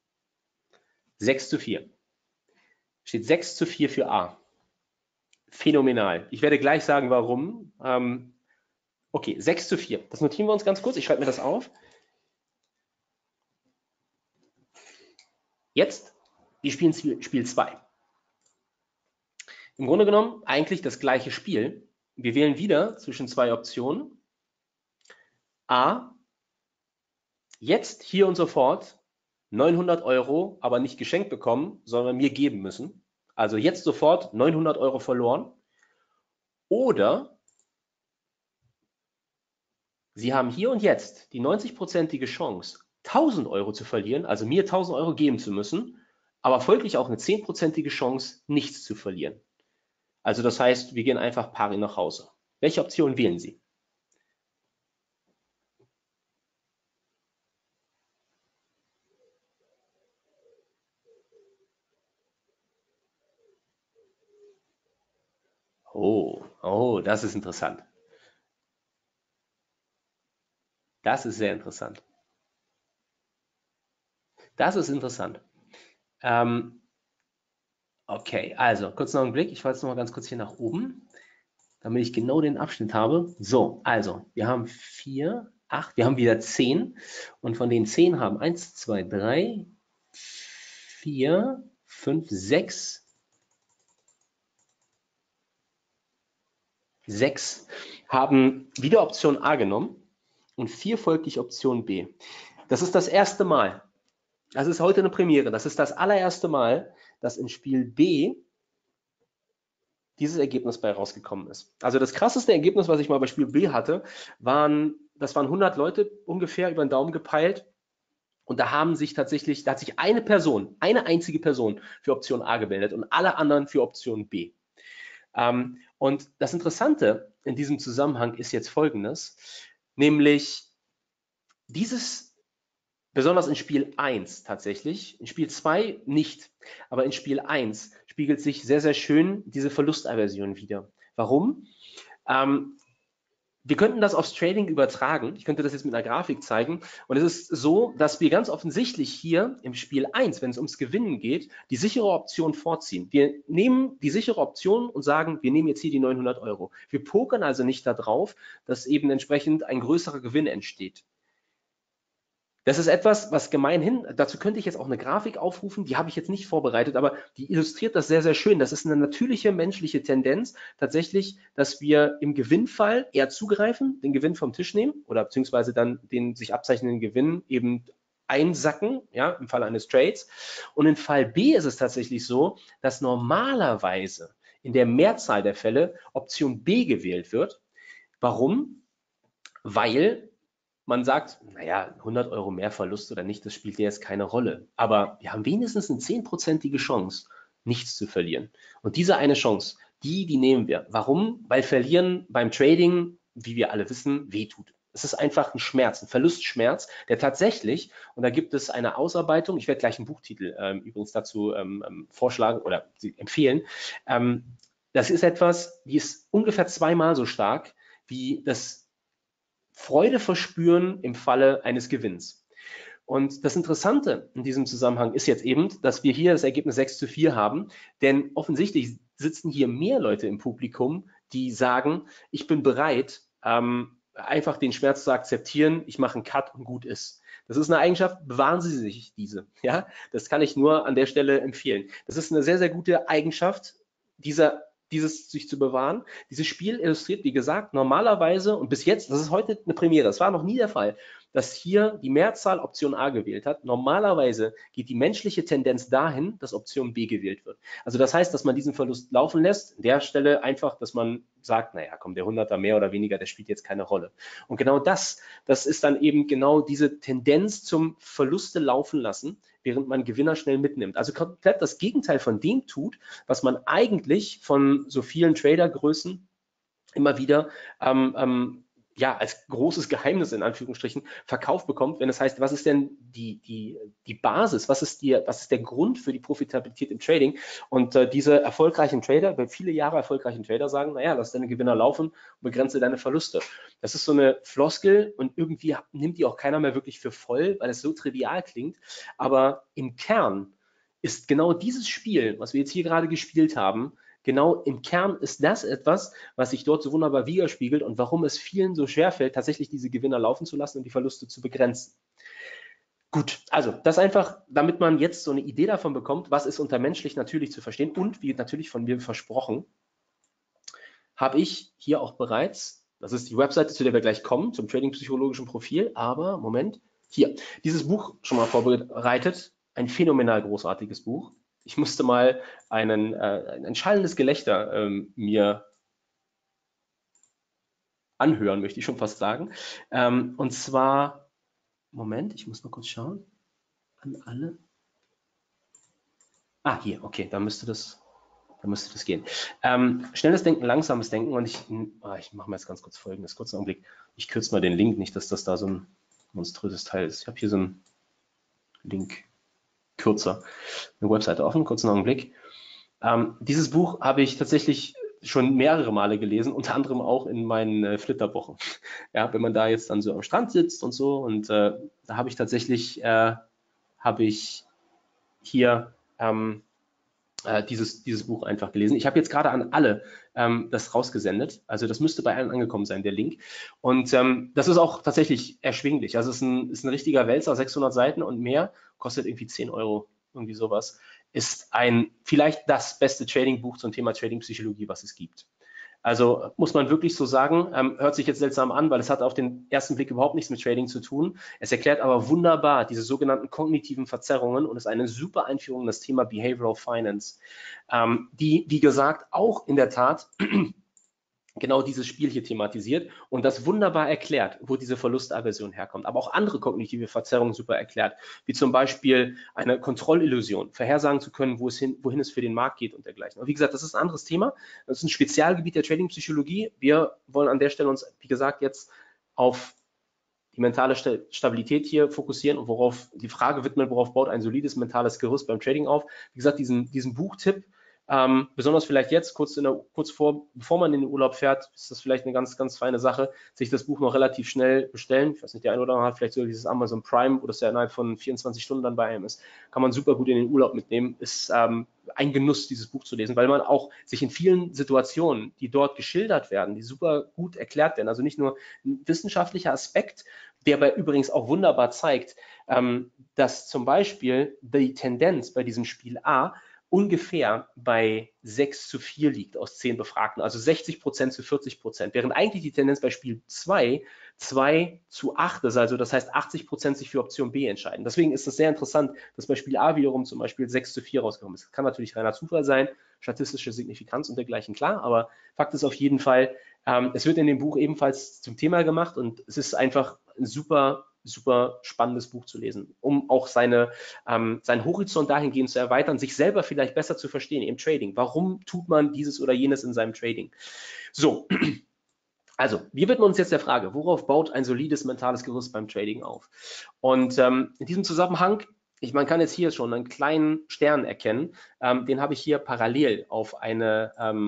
6:4. Steht 6:4 für A. Phänomenal. Ich werde gleich sagen, warum. Okay, 6:4. Das notieren wir uns ganz kurz. Ich schreibe mir das auf. Jetzt, wir spielen Spiel 2. Im Grunde genommen eigentlich das gleiche Spiel. Wir wählen wieder zwischen zwei Optionen. A, jetzt, hier und sofort 900 Euro, aber nicht geschenkt bekommen, sondern mir geben müssen. Also jetzt sofort 900 Euro verloren. Oder Sie haben hier und jetzt die 90-prozentige Chance, 1000 Euro zu verlieren, also mir 1000 Euro geben zu müssen, aber folglich auch eine 10-prozentige Chance, nichts zu verlieren. Also das heißt, wir gehen einfach pari nach Hause. Welche Option wählen Sie? Oh, das ist interessant. Das ist sehr interessant. Das ist interessant. Okay, also kurz noch einen Blick. Ich falle jetzt noch mal ganz kurz hier nach oben, damit ich genau den Abschnitt habe. So, also wir haben 4, 8, wir haben wieder 10, und von den 10 haben 1, 2, 3, 4, 5, 6, 6 haben wieder Option A genommen und 4 folglich Option B. Das ist das erste Mal. Das ist heute eine Premiere. Das ist das allererste Mal, dass in Spiel B dieses Ergebnis bei rausgekommen ist. Also das krasseste Ergebnis, was ich mal bei Spiel B hatte, das waren 100 Leute ungefähr über den Daumen gepeilt. Und da hat sich eine einzige Person für Option A gemeldet und alle anderen für Option B. Und das Interessante in diesem Zusammenhang ist jetzt Folgendes, nämlich dieses besonders in Spiel 1 tatsächlich, in Spiel 2 nicht, aber in Spiel 1 spiegelt sich sehr, sehr schön diese Verlustaversion wider. Warum? Wir könnten das aufs Trading übertragen. Ich könnte das jetzt mit einer Grafik zeigen. Und es ist so, dass wir ganz offensichtlich hier im Spiel 1, wenn es ums Gewinnen geht, die sichere Option vorziehen. Wir nehmen die sichere Option und sagen, wir nehmen jetzt hier die 900 Euro. Wir pokern also nicht darauf, dass eben entsprechend ein größerer Gewinn entsteht. Das ist etwas, was gemeinhin, dazu könnte ich jetzt auch eine Grafik aufrufen, die habe ich jetzt nicht vorbereitet, aber die illustriert das sehr, sehr schön. Das ist eine natürliche menschliche Tendenz tatsächlich, dass wir im Gewinnfall eher zugreifen, den Gewinn vom Tisch nehmen oder beziehungsweise dann den sich abzeichnenden Gewinn eben einsacken, ja, im Fall eines Trades. Und in Fall B ist es tatsächlich so, dass normalerweise in der Mehrzahl der Fälle Option B gewählt wird. Warum? Weil man sagt, naja, 100 Euro mehr Verlust oder nicht, das spielt ja jetzt keine Rolle. Aber wir haben wenigstens eine 10%ige Chance, nichts zu verlieren. Und diese eine Chance, die nehmen wir. Warum? Weil Verlieren beim Trading, wie wir alle wissen, wehtut. Es ist einfach ein Schmerz, ein Verlustschmerz, der tatsächlich, und da gibt es eine Ausarbeitung, ich werde gleich einen Buchtitel übrigens dazu vorschlagen oder empfehlen. Das ist etwas, die ist ungefähr 2-mal so stark wie das Freude verspüren im Falle eines Gewinns. Und das Interessante in diesem Zusammenhang ist jetzt eben, dass wir hier das Ergebnis 6:4 haben, denn offensichtlich sitzen hier mehr Leute im Publikum, die sagen, ich bin bereit, einfach den Schmerz zu akzeptieren, ich mache einen Cut und gut ist. Das ist eine Eigenschaft, bewahren Sie sich diese. Ja? Das kann ich nur an der Stelle empfehlen. Das ist eine sehr, sehr gute Eigenschaft, dieses sich zu bewahren. Dieses Spiel illustriert, wie gesagt, normalerweise und bis jetzt, das ist heute eine Premiere, das war noch nie der Fall, dass hier die Mehrzahl Option A gewählt hat. Normalerweise geht die menschliche Tendenz dahin, dass Option B gewählt wird. Also das heißt, dass man diesen Verlust laufen lässt, an der Stelle einfach, dass man sagt, naja, komm, der 100er mehr oder weniger, der spielt jetzt keine Rolle. Und genau das ist dann eben genau diese Tendenz zum Verluste laufen lassen, während man Gewinner schnell mitnimmt. Also komplett das Gegenteil von dem tut, was man eigentlich von so vielen Tradergrößen immer wieder ja, als großes Geheimnis in Anführungsstrichen verkauft bekommt, wenn es heißt, was ist denn die Basis, was ist der Grund für die Profitabilität im Trading? Und diese erfolgreichen Trader, viele Jahre erfolgreichen Trader sagen, naja, lass deine Gewinner laufen und begrenze deine Verluste. Das ist so eine Floskel und irgendwie nimmt die auch keiner mehr wirklich für voll, weil es so trivial klingt. Aber im Kern ist genau dieses Spiel, was wir jetzt hier gerade gespielt haben, genau im Kern ist das etwas, was sich dort so wunderbar widerspiegelt und warum es vielen so schwerfällt, tatsächlich diese Gewinner laufen zu lassen und die Verluste zu begrenzen. Gut, also das einfach, damit man jetzt so eine Idee davon bekommt, was ist unter menschlich natürlich zu verstehen und wie natürlich von mir versprochen, habe ich hier auch bereits, das ist die Webseite, zu der wir gleich kommen, zum trading-psychologischen Profil, aber Moment, hier, dieses Buch schon mal vorbereitet, ein phänomenal großartiges Buch. Ich musste mal ein schallendes Gelächter mir anhören, möchte ich schon fast sagen. Und zwar, Moment, ich muss mal kurz schauen. An alle. Ah, hier, okay, da müsste das gehen. Schnelles Denken, langsames Denken und ich mache mal jetzt ganz kurz Folgendes, kurzen Augenblick. Ich kürze mal den Link, nicht, dass das da so ein monströses Teil ist. Ich habe hier so einen Link kürzer, eine Webseite offen, kurzen Augenblick. Dieses Buch habe ich tatsächlich schon mehrere Male gelesen, unter anderem auch in meinen Flitterwochen. Ja, wenn man da jetzt dann so am Strand sitzt und so und da habe ich tatsächlich hier dieses Buch einfach gelesen. Ich habe jetzt gerade an alle das rausgesendet. Also das müsste bei allen angekommen sein, der Link. Und das ist auch tatsächlich erschwinglich. Also es ist ein richtiger Wälzer, 600 Seiten und mehr, kostet irgendwie 10 Euro, irgendwie sowas. Ist vielleicht das beste Trading-Buch zum Thema Trading-Psychologie, was es gibt. Also muss man wirklich so sagen, hört sich jetzt seltsam an, weil es hat auf den ersten Blick überhaupt nichts mit Trading zu tun. Es erklärt aber wunderbar diese sogenannten kognitiven Verzerrungen und ist eine super Einführung in das Thema Behavioral Finance, die, wie gesagt, auch in der Tat genau dieses Spiel hier thematisiert und das wunderbar erklärt, wo diese Verlustaversion herkommt. Aber auch andere kognitive Verzerrungen super erklärt, wie zum Beispiel eine Kontrollillusion, vorhersagen zu können, wohin es für den Markt geht und dergleichen. Aber wie gesagt, das ist ein anderes Thema. Das ist ein Spezialgebiet der Trading-Psychologie. Wir wollen an der Stelle uns, wie gesagt, jetzt auf die mentale Stabilität hier fokussieren und worauf die Frage widmen, worauf baut ein solides mentales Gerüst beim Trading auf. Wie gesagt, diesen Buchtipp, besonders vielleicht jetzt, bevor man in den Urlaub fährt, ist das vielleicht eine ganz, ganz feine Sache, sich das Buch noch relativ schnell bestellen. Ich weiß nicht, der eine oder andere hat vielleicht sogar dieses Amazon Prime, wo das ja innerhalb von 24 Stunden dann bei einem ist. Kann man super gut in den Urlaub mitnehmen. Ist ein Genuss, dieses Buch zu lesen, weil man auch sich in vielen Situationen, die dort geschildert werden, die super gut erklärt werden, also nicht nur ein wissenschaftlicher Aspekt, der aber übrigens auch wunderbar zeigt, dass zum Beispiel die Tendenz bei diesem Spiel A ungefähr bei 6:4 liegt aus 10 Befragten, also 60% zu 40%, während eigentlich die Tendenz bei Spiel 2 2:8 ist, also das heißt 80% sich für Option B entscheiden. Deswegen ist es sehr interessant, dass bei Spiel A wiederum zum Beispiel 6:4 rausgekommen ist. Das kann natürlich reiner Zufall sein, statistische Signifikanz und dergleichen, klar, aber Fakt ist auf jeden Fall, es wird in dem Buch ebenfalls zum Thema gemacht und es ist einfach ein super spannendes Buch zu lesen, um auch seinen Horizont dahingehend zu erweitern, sich selber vielleicht besser zu verstehen im Trading. Warum tut man dieses oder jenes in seinem Trading? So, also wir widmen uns jetzt der Frage, worauf baut ein solides mentales Gerüst beim Trading auf? Und in diesem Zusammenhang, man kann jetzt hier schon einen kleinen Stern erkennen, den habe ich hier parallel auf eine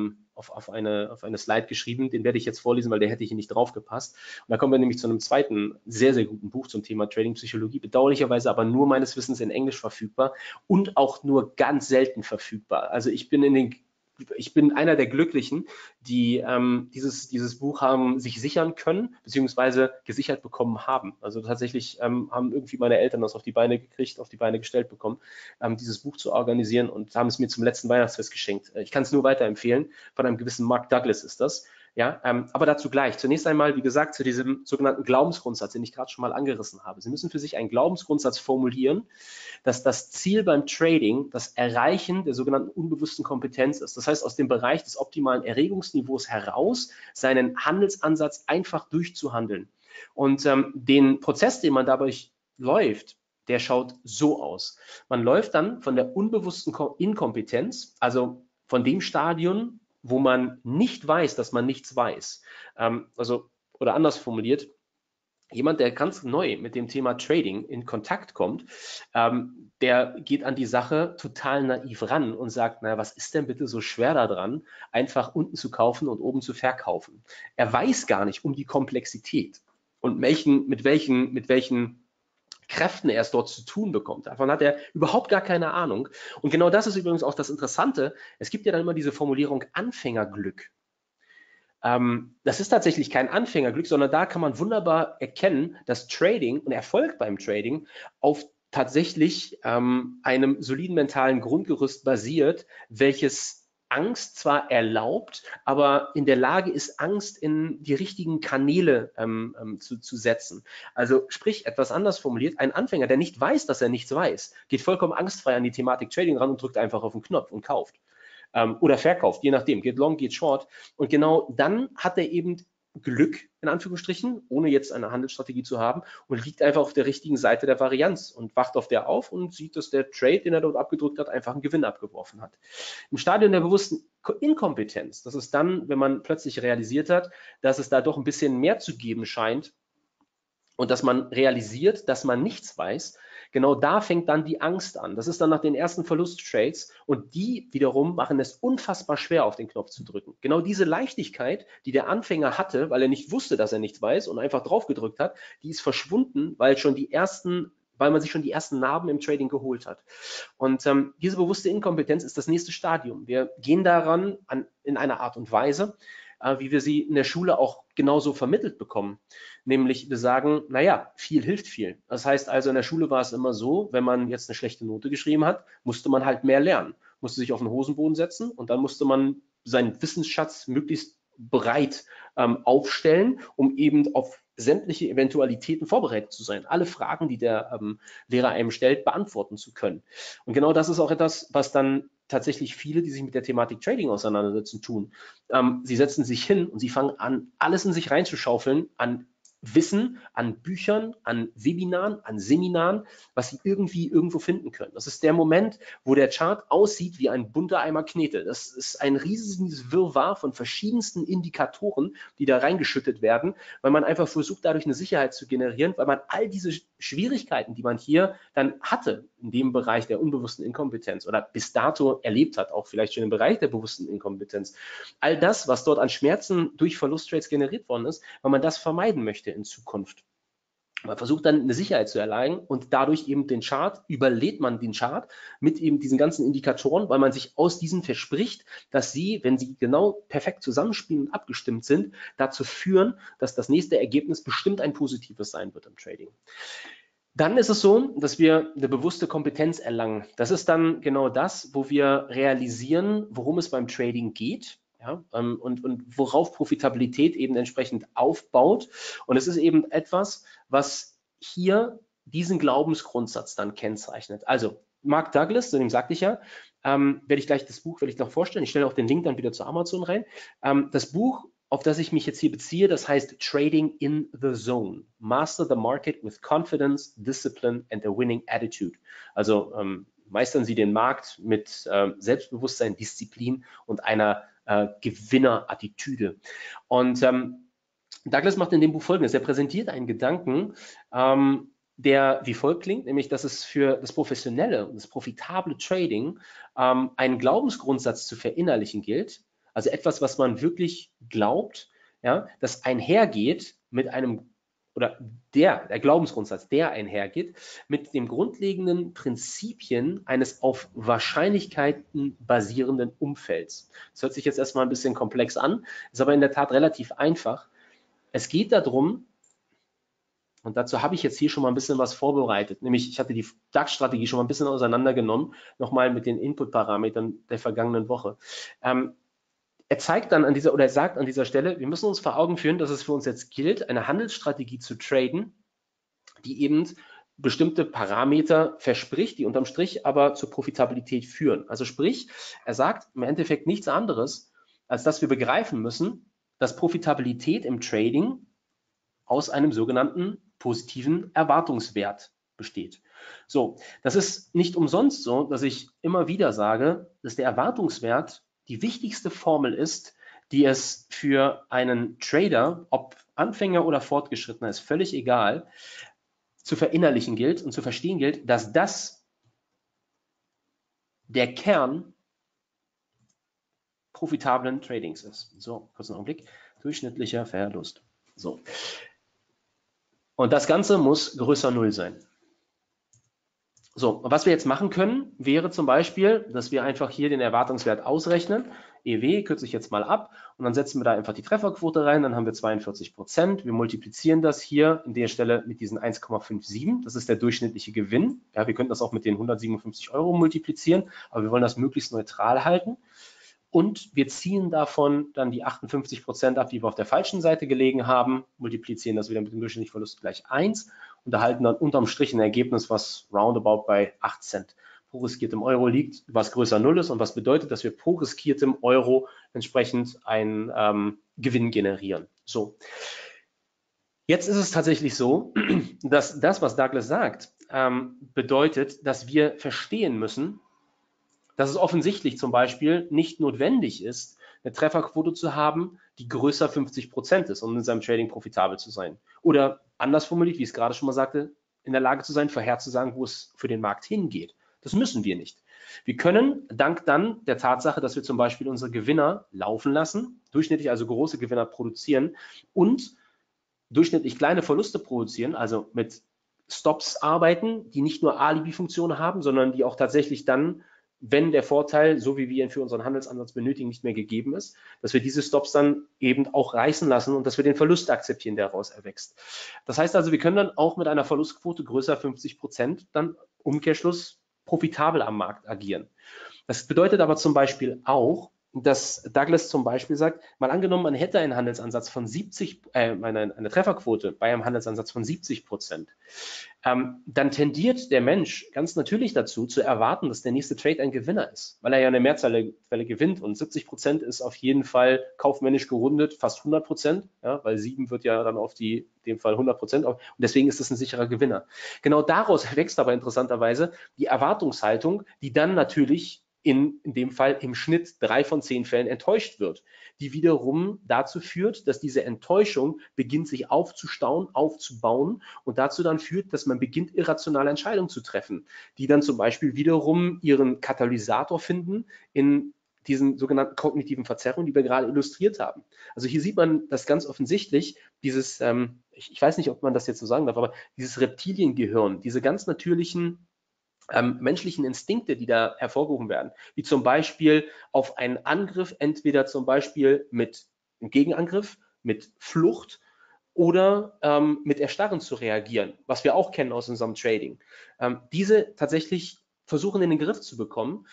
Slide geschrieben, den werde ich jetzt vorlesen, weil der hätte hier nicht drauf gepasst. Und da kommen wir nämlich zu einem zweiten sehr, sehr guten Buch zum Thema Trading-Psychologie, bedauerlicherweise aber nur meines Wissens in Englisch verfügbar und auch nur ganz selten verfügbar. Also ich bin einer der Glücklichen, die dieses Buch haben sich sichern können, beziehungsweise gesichert bekommen haben. Also tatsächlich haben irgendwie meine Eltern das auf die Beine gestellt bekommen, dieses Buch zu organisieren und haben es mir zum letzten Weihnachtsfest geschenkt. Ich kann es nur weiterempfehlen. Von einem gewissen Mark Douglas ist das. Ja, aber dazu gleich. Zunächst einmal, wie gesagt, zu diesem sogenannten Glaubensgrundsatz, den ich gerade schon mal angerissen habe. Sie müssen für sich einen Glaubensgrundsatz formulieren, dass das Ziel beim Trading das Erreichen der sogenannten unbewussten Kompetenz ist. Das heißt, aus dem Bereich des optimalen Erregungsniveaus heraus seinen Handelsansatz einfach durchzuhandeln. Und den Prozess, den man dabei läuft, der schaut so aus. Man läuft dann von der unbewussten Inkompetenz, also von dem Stadium, wo man nicht weiß, dass man nichts weiß. Oder anders formuliert, jemand, der ganz neu mit dem Thema Trading in Kontakt kommt, der geht an die Sache total naiv ran und sagt, naja, was ist denn bitte so schwer daran, einfach unten zu kaufen und oben zu verkaufen? Er weiß gar nicht um die Komplexität und mit welchen Kräften er es dort zu tun bekommt. Davon hat er überhaupt gar keine Ahnung. Und genau das ist übrigens auch das Interessante. Es gibt ja dann immer diese Formulierung Anfängerglück. Das ist tatsächlich kein Anfängerglück, sondern da kann man wunderbar erkennen, dass Trading und Erfolg beim Trading auf tatsächlich einem soliden mentalen Grundgerüst basiert, welches Angst zwar erlaubt, aber in der Lage ist, Angst in die richtigen Kanäle zu setzen. Also sprich, etwas anders formuliert, ein Anfänger, der nicht weiß, dass er nichts weiß, geht vollkommen angstfrei an die Thematik Trading ran und drückt einfach auf den Knopf und kauft. Oder verkauft, je nachdem, geht long, geht short. Und genau dann hat er eben Glück, in Anführungsstrichen, ohne jetzt eine Handelsstrategie zu haben und liegt einfach auf der richtigen Seite der Varianz und wacht auf der auf und sieht, dass der Trade, den er dort abgedrückt hat, einfach einen Gewinn abgeworfen hat. Im Stadium der bewussten Inkompetenz, das ist dann, wenn man plötzlich realisiert hat, dass es da doch ein bisschen mehr zu geben scheint und dass man realisiert, dass man nichts weiß, genau da fängt dann die Angst an. Das ist dann nach den ersten Verlusttrades und die wiederum machen es unfassbar schwer, auf den Knopf zu drücken. Genau diese Leichtigkeit, die der Anfänger hatte, weil er nicht wusste, dass er nichts weiß und einfach drauf gedrückt hat, die ist verschwunden, weil man sich schon die ersten Narben im Trading geholt hat. Und diese bewusste Inkompetenz ist das nächste Stadium. Wir gehen daran in einer Art und Weise, wie wir sie in der Schule auch genauso vermittelt bekommen. Nämlich wir sagen, naja, viel hilft viel. Das heißt also, in der Schule war es immer so, wenn man jetzt eine schlechte Note geschrieben hat, musste man halt mehr lernen, musste sich auf den Hosenboden setzen und dann musste man seinen Wissensschatz möglichst breit aufstellen, um eben auf sämtliche Eventualitäten vorbereitet zu sein, alle Fragen, die der Lehrer einem stellt, beantworten zu können. Und genau das ist auch etwas, was dann tatsächlich viele, die sich mit der Thematik Trading auseinandersetzen, tun. Sie setzen sich hin und sie fangen an, alles in sich reinzuschaufeln an Wissen an Büchern, an Webinaren, an Seminaren, was Sie irgendwie irgendwo finden können. Das ist der Moment, wo der Chart aussieht wie ein bunter Eimer Knete. Das ist ein riesiges Wirrwarr von verschiedensten Indikatoren, die da reingeschüttet werden, weil man einfach versucht, dadurch eine Sicherheit zu generieren, weil man all diese Schwierigkeiten, die man hier dann hatte, in dem Bereich der unbewussten Inkompetenz oder bis dato erlebt hat, auch vielleicht schon im Bereich der bewussten Inkompetenz, all das, was dort an Schmerzen durch Verlusttrades generiert worden ist, weil man das vermeiden möchte in Zukunft. Man versucht dann eine Sicherheit zu erlangen und dadurch eben den Chart, überlädt man den Chart mit eben diesen ganzen Indikatoren, weil man sich aus diesen verspricht, dass sie, wenn sie genau perfekt zusammenspielen und abgestimmt sind, dazu führen, dass das nächste Ergebnis bestimmt ein positives sein wird im Trading. Dann ist es so, dass wir eine bewusste Kompetenz erlangen. Das ist dann genau das, wo wir realisieren, worum es beim Trading geht. Ja, und worauf Profitabilität eben entsprechend aufbaut. Und es ist eben etwas, was hier diesen Glaubensgrundsatz dann kennzeichnet. Also Mark Douglas, zu dem sagte ich ja, werde ich gleich das Buch noch vorstellen. Ich stelle auch den Link dann wieder zu Amazon rein. Das Buch, auf das ich mich jetzt hier beziehe, das heißt Trading in the Zone. Master the Market with Confidence, Discipline and a Winning Attitude. Also meistern Sie den Markt mit Selbstbewusstsein, Disziplin und einer Gewinnerattitüde. Und Douglas macht in dem Buch Folgendes. Er präsentiert einen Gedanken, der wie folgt klingt, nämlich, dass es für das professionelle und das profitable Trading einen Glaubensgrundsatz zu verinnerlichen gilt, also etwas, was man wirklich glaubt, ja, das einhergeht mit einem, oder der Glaubensgrundsatz, der einhergeht mit den grundlegenden Prinzipien eines auf Wahrscheinlichkeiten basierenden Umfelds. Das hört sich jetzt erstmal ein bisschen komplex an, ist aber in der Tat relativ einfach. Es geht darum, und dazu habe ich jetzt hier schon mal ein bisschen was vorbereitet, nämlich ich hatte die DAX-Strategie schon mal ein bisschen auseinandergenommen, nochmal mit den Input-Parametern der vergangenen Woche. Er zeigt dann an dieser, oder er sagt an dieser Stelle, wir müssen uns vor Augen führen, dass es für uns jetzt gilt, eine Handelsstrategie zu traden, die eben bestimmte Parameter verspricht, die unterm Strich aber zur Profitabilität führen. Also sprich, er sagt im Endeffekt nichts anderes, als dass wir begreifen müssen, dass Profitabilität im Trading aus einem sogenannten positiven Erwartungswert besteht. So, das ist nicht umsonst so, dass ich immer wieder sage, dass der Erwartungswert die wichtigste Formel ist, die es für einen Trader, ob Anfänger oder Fortgeschrittener, ist völlig egal, zu verinnerlichen gilt und zu verstehen gilt, dass das der Kern profitablen Tradings ist. So, kurz einen Augenblick. Durchschnittlicher Verlust. So. Und das Ganze muss größer 0 sein. So, was wir jetzt machen können, wäre zum Beispiel, dass wir einfach hier den Erwartungswert ausrechnen. EW kürze ich jetzt mal ab und dann setzen wir da einfach die Trefferquote rein, dann haben wir 42%. Wir multiplizieren das hier an der Stelle mit diesen 1,57. Das ist der durchschnittliche Gewinn. Ja, wir könnten das auch mit den 157 Euro multiplizieren, aber wir wollen das möglichst neutral halten. Und wir ziehen davon dann die 58% ab, die wir auf der falschen Seite gelegen haben, multiplizieren das wieder mit dem durchschnittlichen Verlust gleich 1 und erhalten dann unterm Strich ein Ergebnis, was roundabout bei 8 Cent pro riskiertem Euro liegt, was größer 0 ist und was bedeutet, dass wir pro riskiertem Euro entsprechend einen Gewinn generieren. So. Jetzt ist es tatsächlich so, dass das, was Douglas sagt, bedeutet, dass wir verstehen müssen, dass es offensichtlich zum Beispiel nicht notwendig ist, eine Trefferquote zu haben, die größer 50% ist, um in seinem Trading profitabel zu sein. Oder anders formuliert, wie ich es gerade schon mal sagte, in der Lage zu sein, vorherzusagen, wo es für den Markt hingeht. Das müssen wir nicht. Wir können dank dann der Tatsache, dass wir zum Beispiel unsere Gewinner laufen lassen, durchschnittlich also große Gewinner produzieren und durchschnittlich kleine Verluste produzieren, also mit Stops arbeiten, die nicht nur Alibi-Funktionen haben, sondern die auch tatsächlich dann, wenn der Vorteil, so wie wir ihn für unseren Handelsansatz benötigen, nicht mehr gegeben ist, dass wir diese Stops dann eben auch reißen lassen und dass wir den Verlust akzeptieren, der daraus erwächst. Das heißt also, wir können dann auch mit einer Verlustquote größer 50% dann Umkehrschluss profitabel am Markt agieren. Das bedeutet aber zum Beispiel auch, dass Douglas zum Beispiel sagt, mal angenommen, man hätte einen Handelsansatz von 70, eine Trefferquote bei einem Handelsansatz von 70%, dann tendiert der Mensch ganz natürlich dazu, zu erwarten, dass der nächste Trade ein Gewinner ist, weil er ja eine Mehrzahl gewinnt und 70% ist auf jeden Fall kaufmännisch gerundet, fast 100%, ja, weil 7 wird ja dann auf dem Fall 100% und deswegen ist das ein sicherer Gewinner. Genau daraus wächst aber interessanterweise die Erwartungshaltung, die dann natürlich in dem Fall im Schnitt 3 von 10 Fällen enttäuscht wird, die wiederum dazu führt, dass diese Enttäuschung beginnt sich aufzustauen, aufzubauen und dazu dann führt, dass man beginnt, irrationale Entscheidungen zu treffen, die dann zum Beispiel wiederum ihren Katalysator finden in diesen sogenannten kognitiven Verzerrungen, die wir gerade illustriert haben. Also hier sieht man das ganz offensichtlich, dieses, ich weiß nicht, ob man das jetzt so sagen darf, aber dieses Reptiliengehirn, diese ganz natürlichen menschlichen Instinkte, die da hervorgehoben werden, wie zum Beispiel auf einen Angriff, entweder zum Beispiel mit einem Gegenangriff, mit Flucht oder mit Erstarren zu reagieren, was wir auch kennen aus unserem Trading. Diese tatsächlich versuchen in den Griff zu bekommen.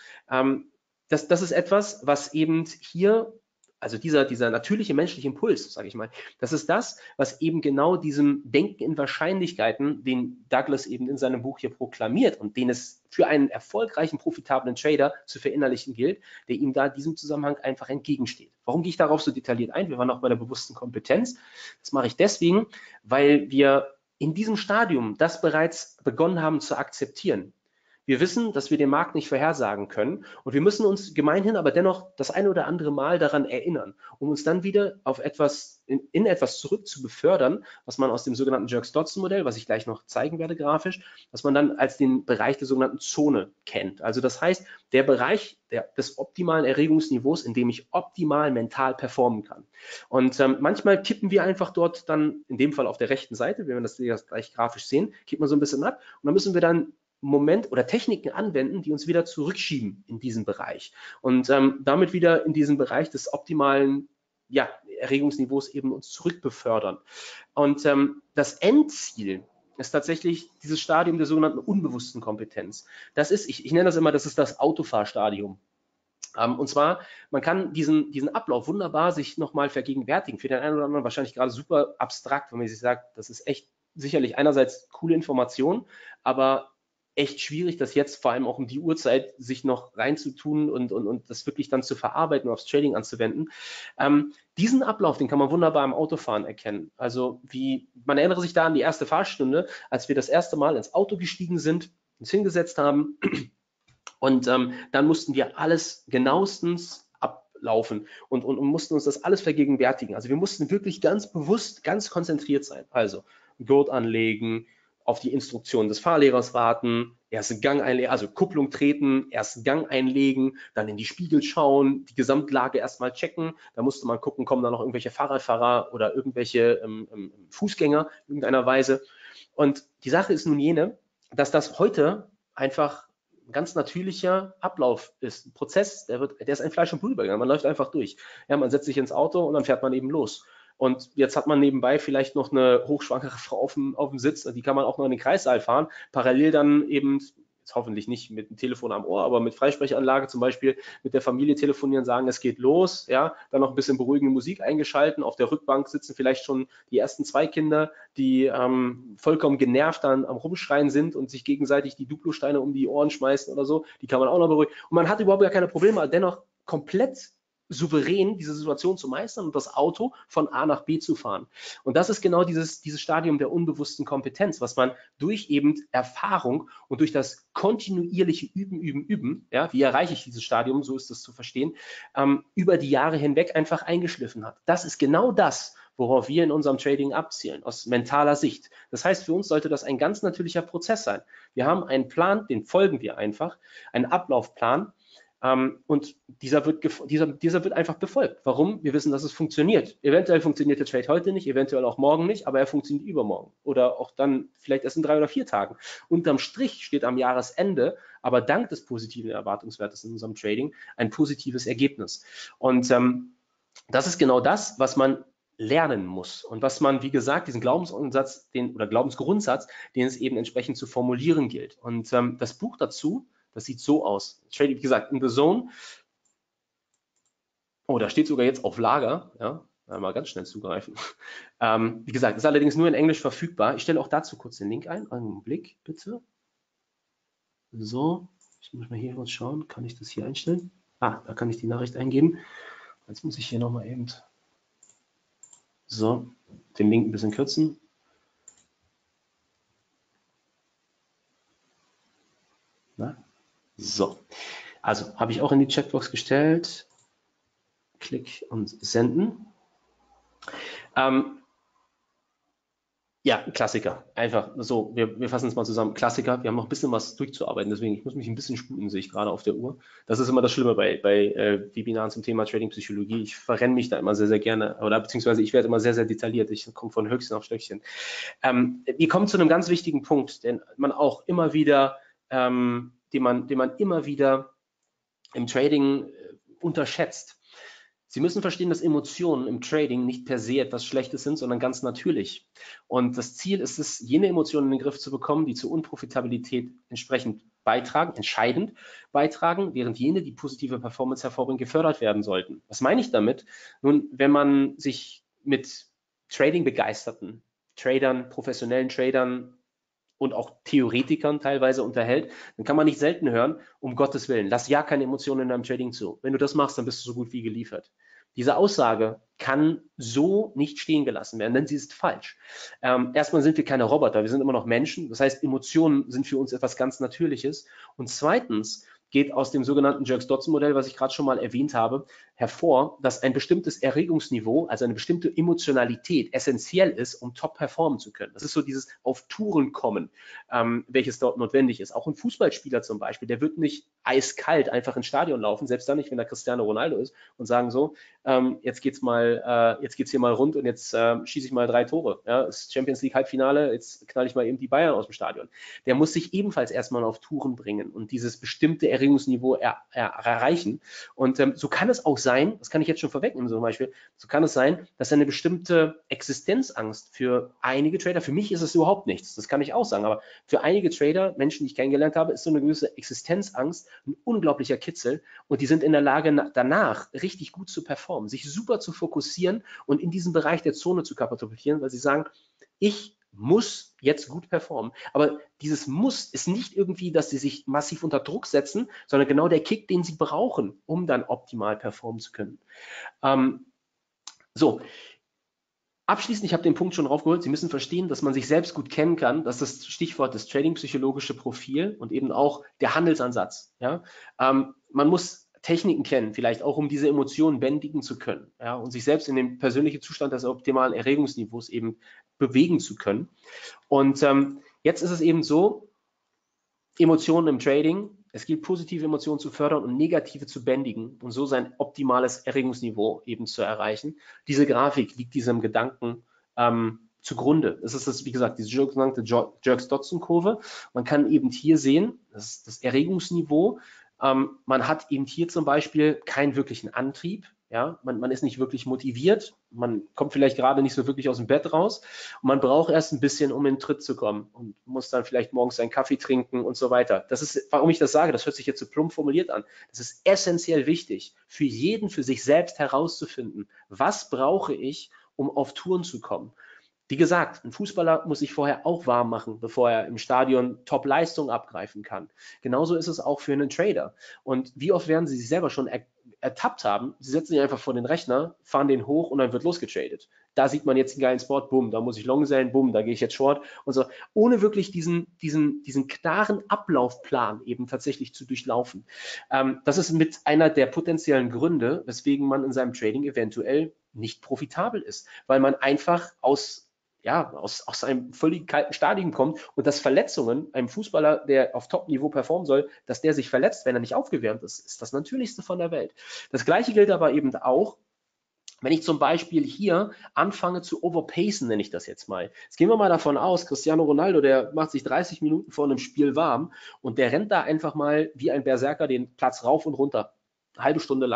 Das ist etwas, was eben hier, also dieser natürliche menschliche Impuls, sage ich mal, das ist das, was eben genau diesem Denken in Wahrscheinlichkeiten, den Douglas eben in seinem Buch hier proklamiert und den es für einen erfolgreichen, profitablen Trader zu verinnerlichen gilt, der ihm da in diesem Zusammenhang einfach entgegensteht. Warum gehe ich darauf so detailliert ein? Wir waren auch bei der bewussten Kompetenz. Das mache ich deswegen, weil wir in diesem Stadium das bereits begonnen haben zu akzeptieren. Wir wissen, dass wir den Markt nicht vorhersagen können und wir müssen uns gemeinhin aber dennoch das eine oder andere Mal daran erinnern, um uns dann wieder auf etwas, in etwas zurück zu befördern, was man aus dem sogenannten Jerks-Dodson-Modell, was ich gleich noch zeigen werde grafisch, was man dann als den Bereich der sogenannten Zone kennt. Also das heißt, der Bereich des optimalen Erregungsniveaus, in dem ich optimal mental performen kann. Und manchmal kippen wir einfach dort dann, in dem Fall auf der rechten Seite, wenn wir das gleich grafisch sehen, kippen wir so ein bisschen ab und dann müssen wir dann Moment oder Techniken anwenden, die uns wieder zurückschieben in diesen Bereich und damit wieder in diesen Bereich des optimalen Erregungsniveaus eben uns zurückbefördern. Und das Endziel ist tatsächlich dieses Stadium der sogenannten unbewussten Kompetenz. Das ist, ich nenne das immer, das ist das Autofahrstadium. Und zwar, man kann diesen Ablauf wunderbar sich nochmal vergegenwärtigen. Für den einen oder anderen wahrscheinlich gerade super abstrakt, wenn man sich sagt, das ist echt sicherlich einerseits coole Information, aber echt schwierig, das jetzt vor allem auch um die Uhrzeit sich noch reinzutun und das wirklich dann zu verarbeiten und aufs Trading anzuwenden. Diesen Ablauf, den kann man wunderbar im Autofahren erkennen. Also man erinnere sich da an die erste Fahrstunde, als wir das erste Mal ins Auto gestiegen sind, uns hingesetzt haben und dann mussten wir alles genauestens ablaufen und mussten uns das alles vergegenwärtigen. Also wir mussten wirklich ganz bewusst, ganz konzentriert sein. Also Gurt anlegen, auf die Instruktionen des Fahrlehrers warten, ersten Gang einlegen, also Kupplung treten, ersten Gang einlegen, dann in die Spiegel schauen, die Gesamtlage erstmal checken. Da musste man gucken, kommen da noch irgendwelche Fahrradfahrer oder irgendwelche Fußgänger in irgendeiner Weise. Und die Sache ist nun jene, dass das heute einfach ein ganz natürlicher Ablauf ist. Ein Prozess, der ist ein Fleisch- und Blutübergang. Man läuft einfach durch. Ja, man setzt sich ins Auto und dann fährt man eben los. Und jetzt hat man nebenbei vielleicht noch eine hochschwangere Frau auf dem Sitz, die kann man auch noch in den Kreissaal fahren. Parallel dann eben, jetzt hoffentlich nicht mit dem Telefon am Ohr, aber mit Freisprechanlage zum Beispiel mit der Familie telefonieren, sagen, es geht los, ja, dann noch ein bisschen beruhigende Musik eingeschalten. Auf der Rückbank sitzen vielleicht schon die ersten 2 Kinder, die vollkommen genervt dann am Rumschreien sind und sich gegenseitig die Duplosteine um die Ohren schmeißen oder so. Die kann man auch noch beruhigen. Und man hat überhaupt gar keine Probleme, aber dennoch komplett souverän diese Situation zu meistern und das Auto von A nach B zu fahren. Und das ist genau dieses Stadium der unbewussten Kompetenz, was man durch eben Erfahrung und durch das kontinuierliche Üben, ja, wie erreiche ich dieses Stadium, so ist das zu verstehen, über die Jahre hinweg einfach eingeschliffen hat. Das ist genau das, worauf wir in unserem Trading abzielen, aus mentaler Sicht. Das heißt, für uns sollte das ein ganz natürlicher Prozess sein. Wir haben einen Plan, den folgen wir einfach, einen Ablaufplan, und dieser wird einfach befolgt. Warum? Wir wissen, dass es funktioniert. Eventuell funktioniert der Trade heute nicht, eventuell auch morgen nicht, aber er funktioniert übermorgen oder auch dann vielleicht erst in 3 oder 4 Tagen. Unterm Strich steht am Jahresende, aber dank des positiven Erwartungswertes in unserem Trading, ein positives Ergebnis. Und das ist genau das, was man lernen muss und was man, wie gesagt, diesen Glaubensgrundsatz, den es eben entsprechend zu formulieren gilt. Und das Buch dazu, das sieht so aus. Trading, wie gesagt, in the Zone. Oh, da steht sogar jetzt auf Lager. Ja, mal ganz schnell zugreifen. Wie gesagt, ist allerdings nur in Englisch verfügbar. Ich stelle auch dazu kurz den Link ein. Einen Blick, bitte. So, ich muss mal hier kurz schauen. Kann ich das hier einstellen? Ah, da kann ich die Nachricht eingeben. Jetzt muss ich hier nochmal eben so den Link ein bisschen kürzen. Na? So, also habe ich auch in die Chatbox gestellt. Klick und senden. Ja, Klassiker. Einfach so, wir fassen es mal zusammen. Klassiker, wir haben noch ein bisschen was durchzuarbeiten, deswegen ich muss mich ein bisschen sputen, sehe ich gerade auf der Uhr. Das ist immer das Schlimme bei Webinaren zum Thema Trading Psychologie. Ich verrenne mich da immer sehr, sehr gerne, oder beziehungsweise ich werde immer sehr, sehr detailliert. Ich komme von Höchstchen auf Stöckchen. Wir kommen zu einem ganz wichtigen Punkt, den man auch immer wieder, den man immer wieder im Trading unterschätzt. Sie müssen verstehen, dass Emotionen im Trading nicht per se etwas Schlechtes sind, sondern ganz natürlich. Und das Ziel ist es, jene Emotionen in den Griff zu bekommen, die zur Unprofitabilität entsprechend beitragen, entscheidend beitragen, während jene, die positive Performance hervorbringen, gefördert werden sollten. Was meine ich damit? Nun, wenn man sich mit Trading-begeisterten Tradern, professionellen Tradern und auch Theoretikern teilweise unterhält, dann kann man nicht selten hören, um Gottes Willen, lass ja keine Emotionen in deinem Trading zu. Wenn du das machst, dann bist du so gut wie geliefert. Diese Aussage kann so nicht stehen gelassen werden, denn sie ist falsch. Erstmal sind wir keine Roboter, wir sind immer noch Menschen. Das heißt, Emotionen sind für uns etwas ganz Natürliches. Und zweitens geht aus dem sogenannten Jerks-Dodson-Modell, was ich gerade schon mal erwähnt habe, hervor, dass ein bestimmtes Erregungsniveau, also eine bestimmte Emotionalität essentiell ist, um top performen zu können. Das ist so dieses auf Touren kommen, welches dort notwendig ist. Auch ein Fußballspieler zum Beispiel, der wird nicht eiskalt einfach ins Stadion laufen, selbst dann nicht, wenn er Cristiano Ronaldo ist und sagen so, jetzt geht's hier mal rund und jetzt schieße ich mal 3 Tore. Ja, ist Champions League Halbfinale, jetzt knall ich mal eben die Bayern aus dem Stadion. Der muss sich ebenfalls erstmal auf Touren bringen und dieses bestimmte Erregungsniveau erreichen. Und so kann es auch sein, das kann ich jetzt schon vorwegnehmen, zum Beispiel, so kann es sein, dass eine bestimmte Existenzangst für einige Trader, für mich ist es überhaupt nichts, das kann ich auch sagen, aber für einige Trader, Menschen, die ich kennengelernt habe, ist so eine gewisse Existenzangst ein unglaublicher Kitzel und die sind in der Lage, danach richtig gut zu performen, sich super zu fokussieren und in diesem Bereich der Zone zu katapultieren, weil sie sagen, ich muss jetzt gut performen. Aber dieses Muss ist nicht irgendwie, dass sie sich massiv unter Druck setzen, sondern genau der Kick, den sie brauchen, um dann optimal performen zu können. So, abschließend, ich habe den Punkt schon raufgeholt, Sie müssen verstehen, dass man sich selbst gut kennen kann. Das ist das Stichwort das Trading-psychologische Profil und eben auch der Handelsansatz. Ja? Man muss Techniken kennen, vielleicht auch um diese Emotionen bändigen zu können, ja? Und sich selbst in den persönlichen Zustand des optimalen Erregungsniveaus eben bewegen zu können. Und jetzt ist es eben so, Emotionen im Trading, es gilt positive Emotionen zu fördern und negative zu bändigen und so sein optimales Erregungsniveau eben zu erreichen. Diese Grafik liegt diesem Gedanken zugrunde. Es ist das, wie gesagt, diese sogenannte Jerks-Dodson-Kurve. Man kann eben hier sehen, das ist das Erregungsniveau. Man hat eben hier zum Beispiel keinen wirklichen Antrieb. Ja, man ist nicht wirklich motiviert, man kommt vielleicht gerade nicht so wirklich aus dem Bett raus und man braucht erst ein bisschen, um in den Tritt zu kommen und muss dann vielleicht morgens seinen Kaffee trinken und so weiter. Das ist, warum ich das sage, das hört sich jetzt so plump formuliert an. Das ist essentiell wichtig, für jeden, für sich selbst herauszufinden, was brauche ich, um auf Touren zu kommen. Wie gesagt, ein Fußballer muss sich vorher auch warm machen, bevor er im Stadion Top-Leistung abgreifen kann. Genauso ist es auch für einen Trader. Und wie oft werden Sie sich selber schon ertappt haben? Sie setzen sich einfach vor den Rechner, fahren den hoch und dann wird losgetradet. Da sieht man jetzt einen geilen Spot, bumm, da muss ich long sein, bumm, da gehe ich jetzt short und so, ohne wirklich diesen klaren Ablaufplan eben tatsächlich zu durchlaufen. Das ist mit einer der potenziellen Gründe, weswegen man in seinem Trading eventuell nicht profitabel ist, weil man einfach aus einem völlig kalten Stadium kommt und dass Verletzungen einem Fußballer, der auf Top-Niveau performen soll, dass der sich verletzt, wenn er nicht aufgewärmt ist, ist das Natürlichste von der Welt. Das Gleiche gilt aber eben auch, wenn ich zum Beispiel hier anfange zu overpacen, nenne ich das jetzt mal. Jetzt gehen wir mal davon aus, Cristiano Ronaldo, der macht sich 30 Minuten vor einem Spiel warm und der rennt da einfach mal wie ein Berserker den Platz rauf und runter, eine halbe Stunde lang.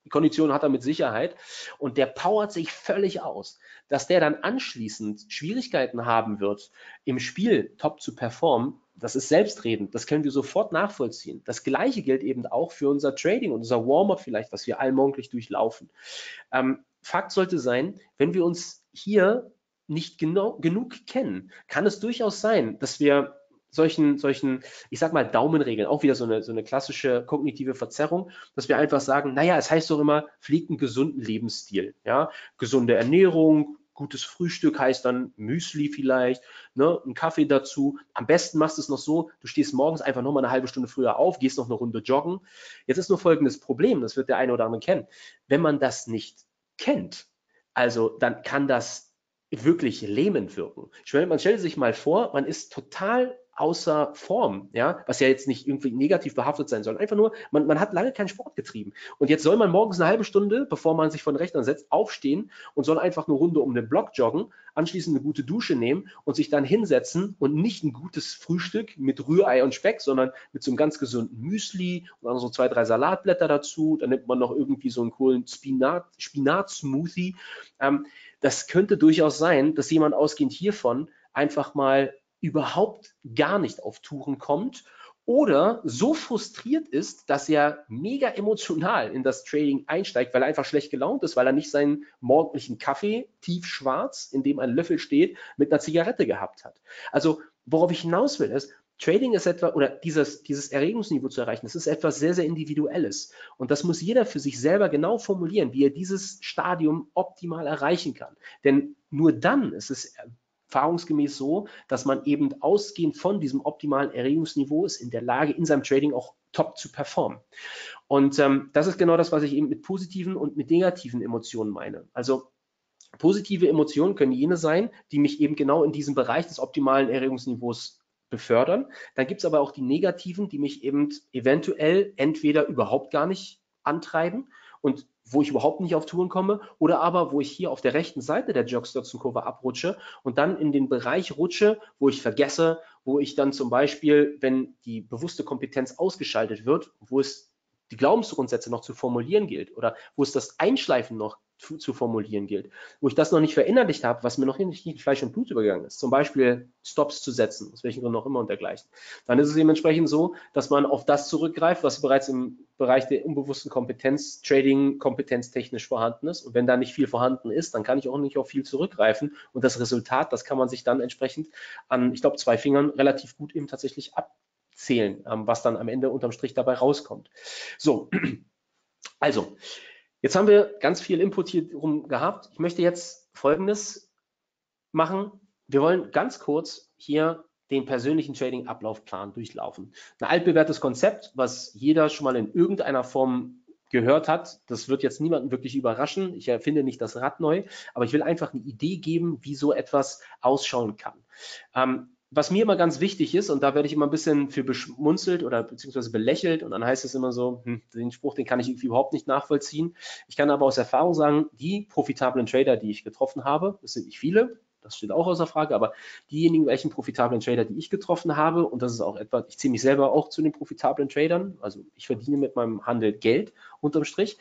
die Kondition hat er mit Sicherheit und der powert sich völlig aus. Dass der dann anschließend Schwierigkeiten haben wird, im Spiel top zu performen, das ist selbstredend, das können wir sofort nachvollziehen. Das Gleiche gilt eben auch für unser Trading und unser Warm-up vielleicht, was wir allmorgendlich durchlaufen. Fakt sollte sein, wenn wir uns hier nicht genug kennen, kann es durchaus sein, dass wir solchen, ich sag mal, Daumenregeln, auch wieder so eine klassische kognitive Verzerrung, dass wir einfach sagen, naja, es heißt doch immer, pflegt einen gesunden Lebensstil, ja, gesunde Ernährung, gutes Frühstück heißt dann Müsli vielleicht, ne, ein Kaffee dazu. Am besten machst du es noch so, du stehst morgens einfach noch mal eine halbe Stunde früher auf, gehst noch eine Runde joggen. Jetzt ist nur folgendes Problem, das wird der eine oder andere kennen. Wenn man das nicht kennt, also dann kann das wirklich lähmend wirken. Man stellt sich mal vor, man ist total außer Form, ja, was ja jetzt nicht irgendwie negativ behaftet sein soll. Einfach nur, man hat lange keinen Sport getrieben. Und jetzt soll man morgens eine halbe Stunde, bevor man sich von den Rechner setzt, aufstehen und soll einfach eine Runde um den Block joggen, anschließend eine gute Dusche nehmen und sich dann hinsetzen und nicht ein gutes Frühstück mit Rührei und Speck, sondern mit so einem ganz gesunden Müsli und dann so 2, 3 Salatblätter dazu. Dann nimmt man noch irgendwie so einen coolen Spinat-Smoothie. Das könnte durchaus sein, dass jemand ausgehend hiervon einfach mal überhaupt gar nicht auf Touren kommt oder so frustriert ist, dass er mega emotional in das Trading einsteigt, weil er einfach schlecht gelaunt ist, weil er nicht seinen morgendlichen Kaffee tiefschwarz, in dem ein Löffel steht, mit einer Zigarette gehabt hat. Also worauf ich hinaus will, ist, Trading ist etwa, oder dieses Erregungsniveau zu erreichen, das ist etwas sehr, sehr Individuelles. Und das muss jeder für sich selber genau formulieren, wie er dieses Stadium optimal erreichen kann. Denn nur dann ist es erfahrungsgemäß so, dass man eben ausgehend von diesem optimalen Erregungsniveau ist in der Lage, in seinem Trading auch top zu performen. Und das ist genau das, was ich eben mit positiven und mit negativen Emotionen meine. Also positive Emotionen können jene sein, die mich eben genau in diesem Bereich des optimalen Erregungsniveaus befördern. Dann gibt es aber auch die negativen, die mich eben eventuell entweder überhaupt gar nicht antreiben und wo ich überhaupt nicht auf Touren komme oder aber wo ich hier auf der rechten Seite der Jog-Stürzenkurve abrutsche und dann in den Bereich rutsche, wo ich vergesse, wo ich dann zum Beispiel, wenn die bewusste Kompetenz ausgeschaltet wird, wo es die Glaubensgrundsätze noch zu formulieren gilt oder wo es das Einschleifen noch zu formulieren gilt, wo ich das noch nicht verinnerlicht habe, was mir noch nicht in Fleisch und Blut übergegangen ist, zum Beispiel Stops zu setzen, aus welchen Gründen auch immer und dergleichen, dann ist es dementsprechend so, dass man auf das zurückgreift, was bereits im Bereich der unbewussten Kompetenz, Trading, kompetenztechnisch vorhanden ist. Und wenn da nicht viel vorhanden ist, dann kann ich auch nicht auf viel zurückgreifen. Und das Resultat, das kann man sich dann entsprechend an, ich glaube, 2 Fingern relativ gut eben tatsächlich abzählen, was dann am Ende unterm Strich dabei rauskommt. So, also, jetzt haben wir ganz viel Input hier rum gehabt. Ich möchte jetzt Folgendes machen. Wir wollen ganz kurz hier den persönlichen Trading-Ablaufplan durchlaufen. Ein altbewährtes Konzept, was jeder schon mal in irgendeiner Form gehört hat. Das wird jetzt niemanden wirklich überraschen. Ich erfinde nicht das Rad neu, aber ich will einfach eine Idee geben, wie so etwas ausschauen kann. Was mir immer ganz wichtig ist, und da werde ich immer ein bisschen für beschmunzelt oder beziehungsweise belächelt, und dann heißt es immer so, den Spruch, den kann ich irgendwie überhaupt nicht nachvollziehen. Ich kann aber aus Erfahrung sagen, die profitablen Trader, die ich getroffen habe, das sind nicht viele, das steht auch außer Frage, aber diejenigen, welchen profitablen Trader, die ich getroffen habe, und das ist auch etwa, ich ziehe mich selber auch zu den profitablen Tradern, also ich verdiene mit meinem Handel Geld unterm Strich.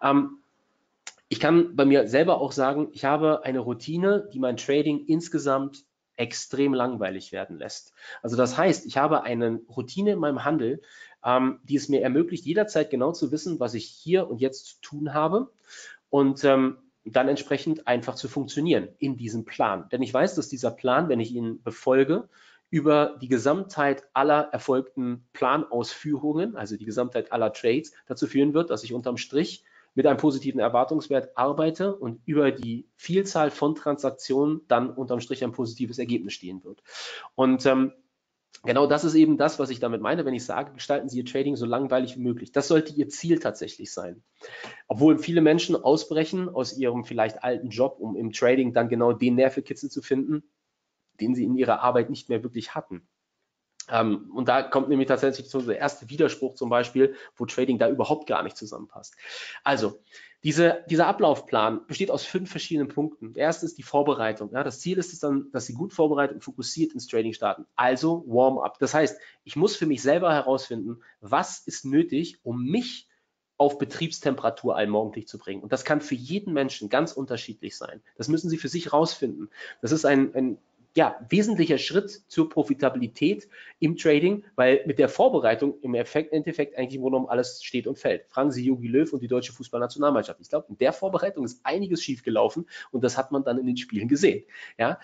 Ich kann bei mir selber auch sagen, ich habe eine Routine, die mein Trading insgesamt extrem langweilig werden lässt. Also das heißt, ich habe eine Routine in meinem Handel, die es mir ermöglicht, jederzeit genau zu wissen, was ich hier und jetzt zu tun habe und dann entsprechend einfach zu funktionieren in diesem Plan. Denn ich weiß, dass dieser Plan, wenn ich ihn befolge, über die Gesamtheit aller erfolgten Planausführungen, also die Gesamtheit aller Trades, dazu führen wird, dass ich unterm Strich mit einem positiven Erwartungswert arbeite und über die Vielzahl von Transaktionen dann unterm Strich ein positives Ergebnis stehen wird. Und genau das ist eben das, was ich damit meine, wenn ich sage, gestalten Sie Ihr Trading so langweilig wie möglich. Das sollte Ihr Ziel tatsächlich sein. Obwohl viele Menschen ausbrechen aus ihrem vielleicht alten Job, um im Trading dann genau den Nervenkitzel zu finden, den sie in ihrer Arbeit nicht mehr wirklich hatten. Und da kommt nämlich tatsächlich so der erste Widerspruch zum Beispiel, wo Trading da überhaupt gar nicht zusammenpasst. Also, dieser Ablaufplan besteht aus 5 verschiedenen Punkten. Der erste ist die Vorbereitung. Ja, das Ziel ist es dann, dass Sie gut vorbereitet und fokussiert ins Trading starten. Also Warm-up. Das heißt, ich muss für mich selber herausfinden, was ist nötig, um mich auf Betriebstemperatur allmorgendlich zu bringen. Und das kann für jeden Menschen ganz unterschiedlich sein. Das müssen Sie für sich rausfinden. Das ist ein wesentlicher Schritt zur Profitabilität im Trading, weil mit der Vorbereitung im Endeffekt eigentlich im Grunde genommen alles steht und fällt. Fragen Sie Jogi Löw und die deutsche Fußballnationalmannschaft. Ich glaube, in der Vorbereitung ist einiges schiefgelaufen und das hat man dann in den Spielen gesehen. Ja?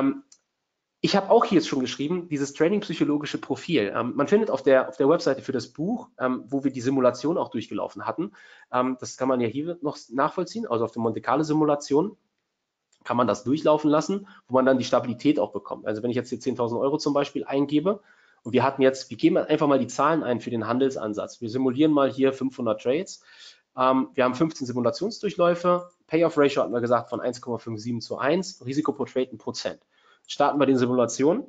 Ich habe auch hier jetzt schon geschrieben, dieses Trading-psychologische Profil. Man findet auf der Webseite für das Buch, wo wir die Simulation auch durchgelaufen hatten, das kann man ja hier noch nachvollziehen, also auf der Monte-Carlo-Simulation, kann man das durchlaufen lassen, wo man dann die Stabilität auch bekommt. Also wenn ich jetzt hier 10.000 Euro zum Beispiel eingebe und wir geben einfach mal die Zahlen ein für den Handelsansatz. Wir simulieren mal hier 500 Trades. Wir haben 15 Simulationsdurchläufe. Payoff-Ratio hatten wir gesagt von 1,57 zu 1. Risiko pro Trade 1%. Starten wir den Simulationen.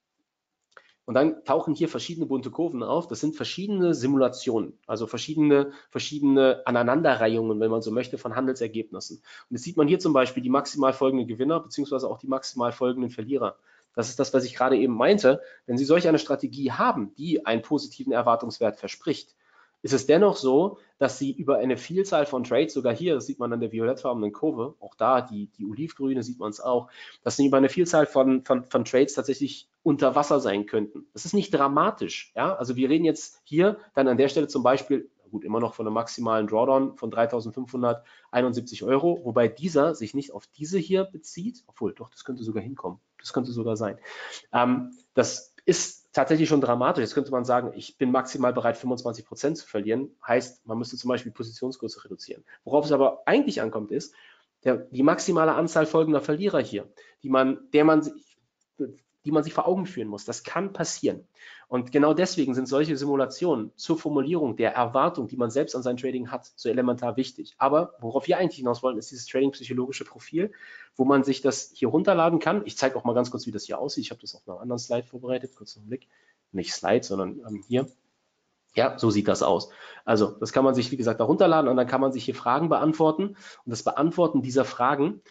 Und dann tauchen hier verschiedene bunte Kurven auf. Das sind verschiedene Simulationen, also verschiedene Aneinanderreihungen, wenn man so möchte, von Handelsergebnissen. Und jetzt sieht man hier zum Beispiel die maximal folgenden Gewinner beziehungsweise auch die maximal folgenden Verlierer. Das ist das, was ich gerade eben meinte. Wenn Sie solch eine Strategie haben, die einen positiven Erwartungswert verspricht, ist es dennoch so, dass Sie über eine Vielzahl von Trades, sogar hier, das sieht man an der violettfarbenen Kurve, auch da, die olivgrüne sieht man es auch, dass Sie über eine Vielzahl von Trades tatsächlich unter Wasser sein könnten. Das ist nicht dramatisch. Ja? Also wir reden jetzt hier dann an der Stelle zum Beispiel, gut, immer noch von einem maximalen Drawdown von 3.571 Euro, wobei dieser sich nicht auf diese hier bezieht, obwohl, doch, das könnte sogar hinkommen. Das könnte sogar sein. Das ist tatsächlich schon dramatisch. Jetzt könnte man sagen, ich bin maximal bereit, 25% zu verlieren. Heißt, man müsste zum Beispiel Positionsgröße reduzieren. Worauf es aber eigentlich ankommt, ist die maximale Anzahl folgender Verlierer hier, die man sich vor Augen führen muss. Das kann passieren. Und genau deswegen sind solche Simulationen zur Formulierung der Erwartung, die man selbst an sein Trading hat, so elementar wichtig. Aber worauf wir eigentlich hinaus wollen, ist dieses Trading-psychologische Profil, wo man sich das hier runterladen kann. Ich zeige auch mal ganz kurz, wie das hier aussieht. Ich habe das auf einer anderen Slide vorbereitet. Kurz einen Blick. Nicht Slide, sondern hier. Ja, so sieht das aus. Also das kann man sich, wie gesagt, da runterladen und dann kann man sich hier Fragen beantworten. Und das Beantworten dieser Fragen,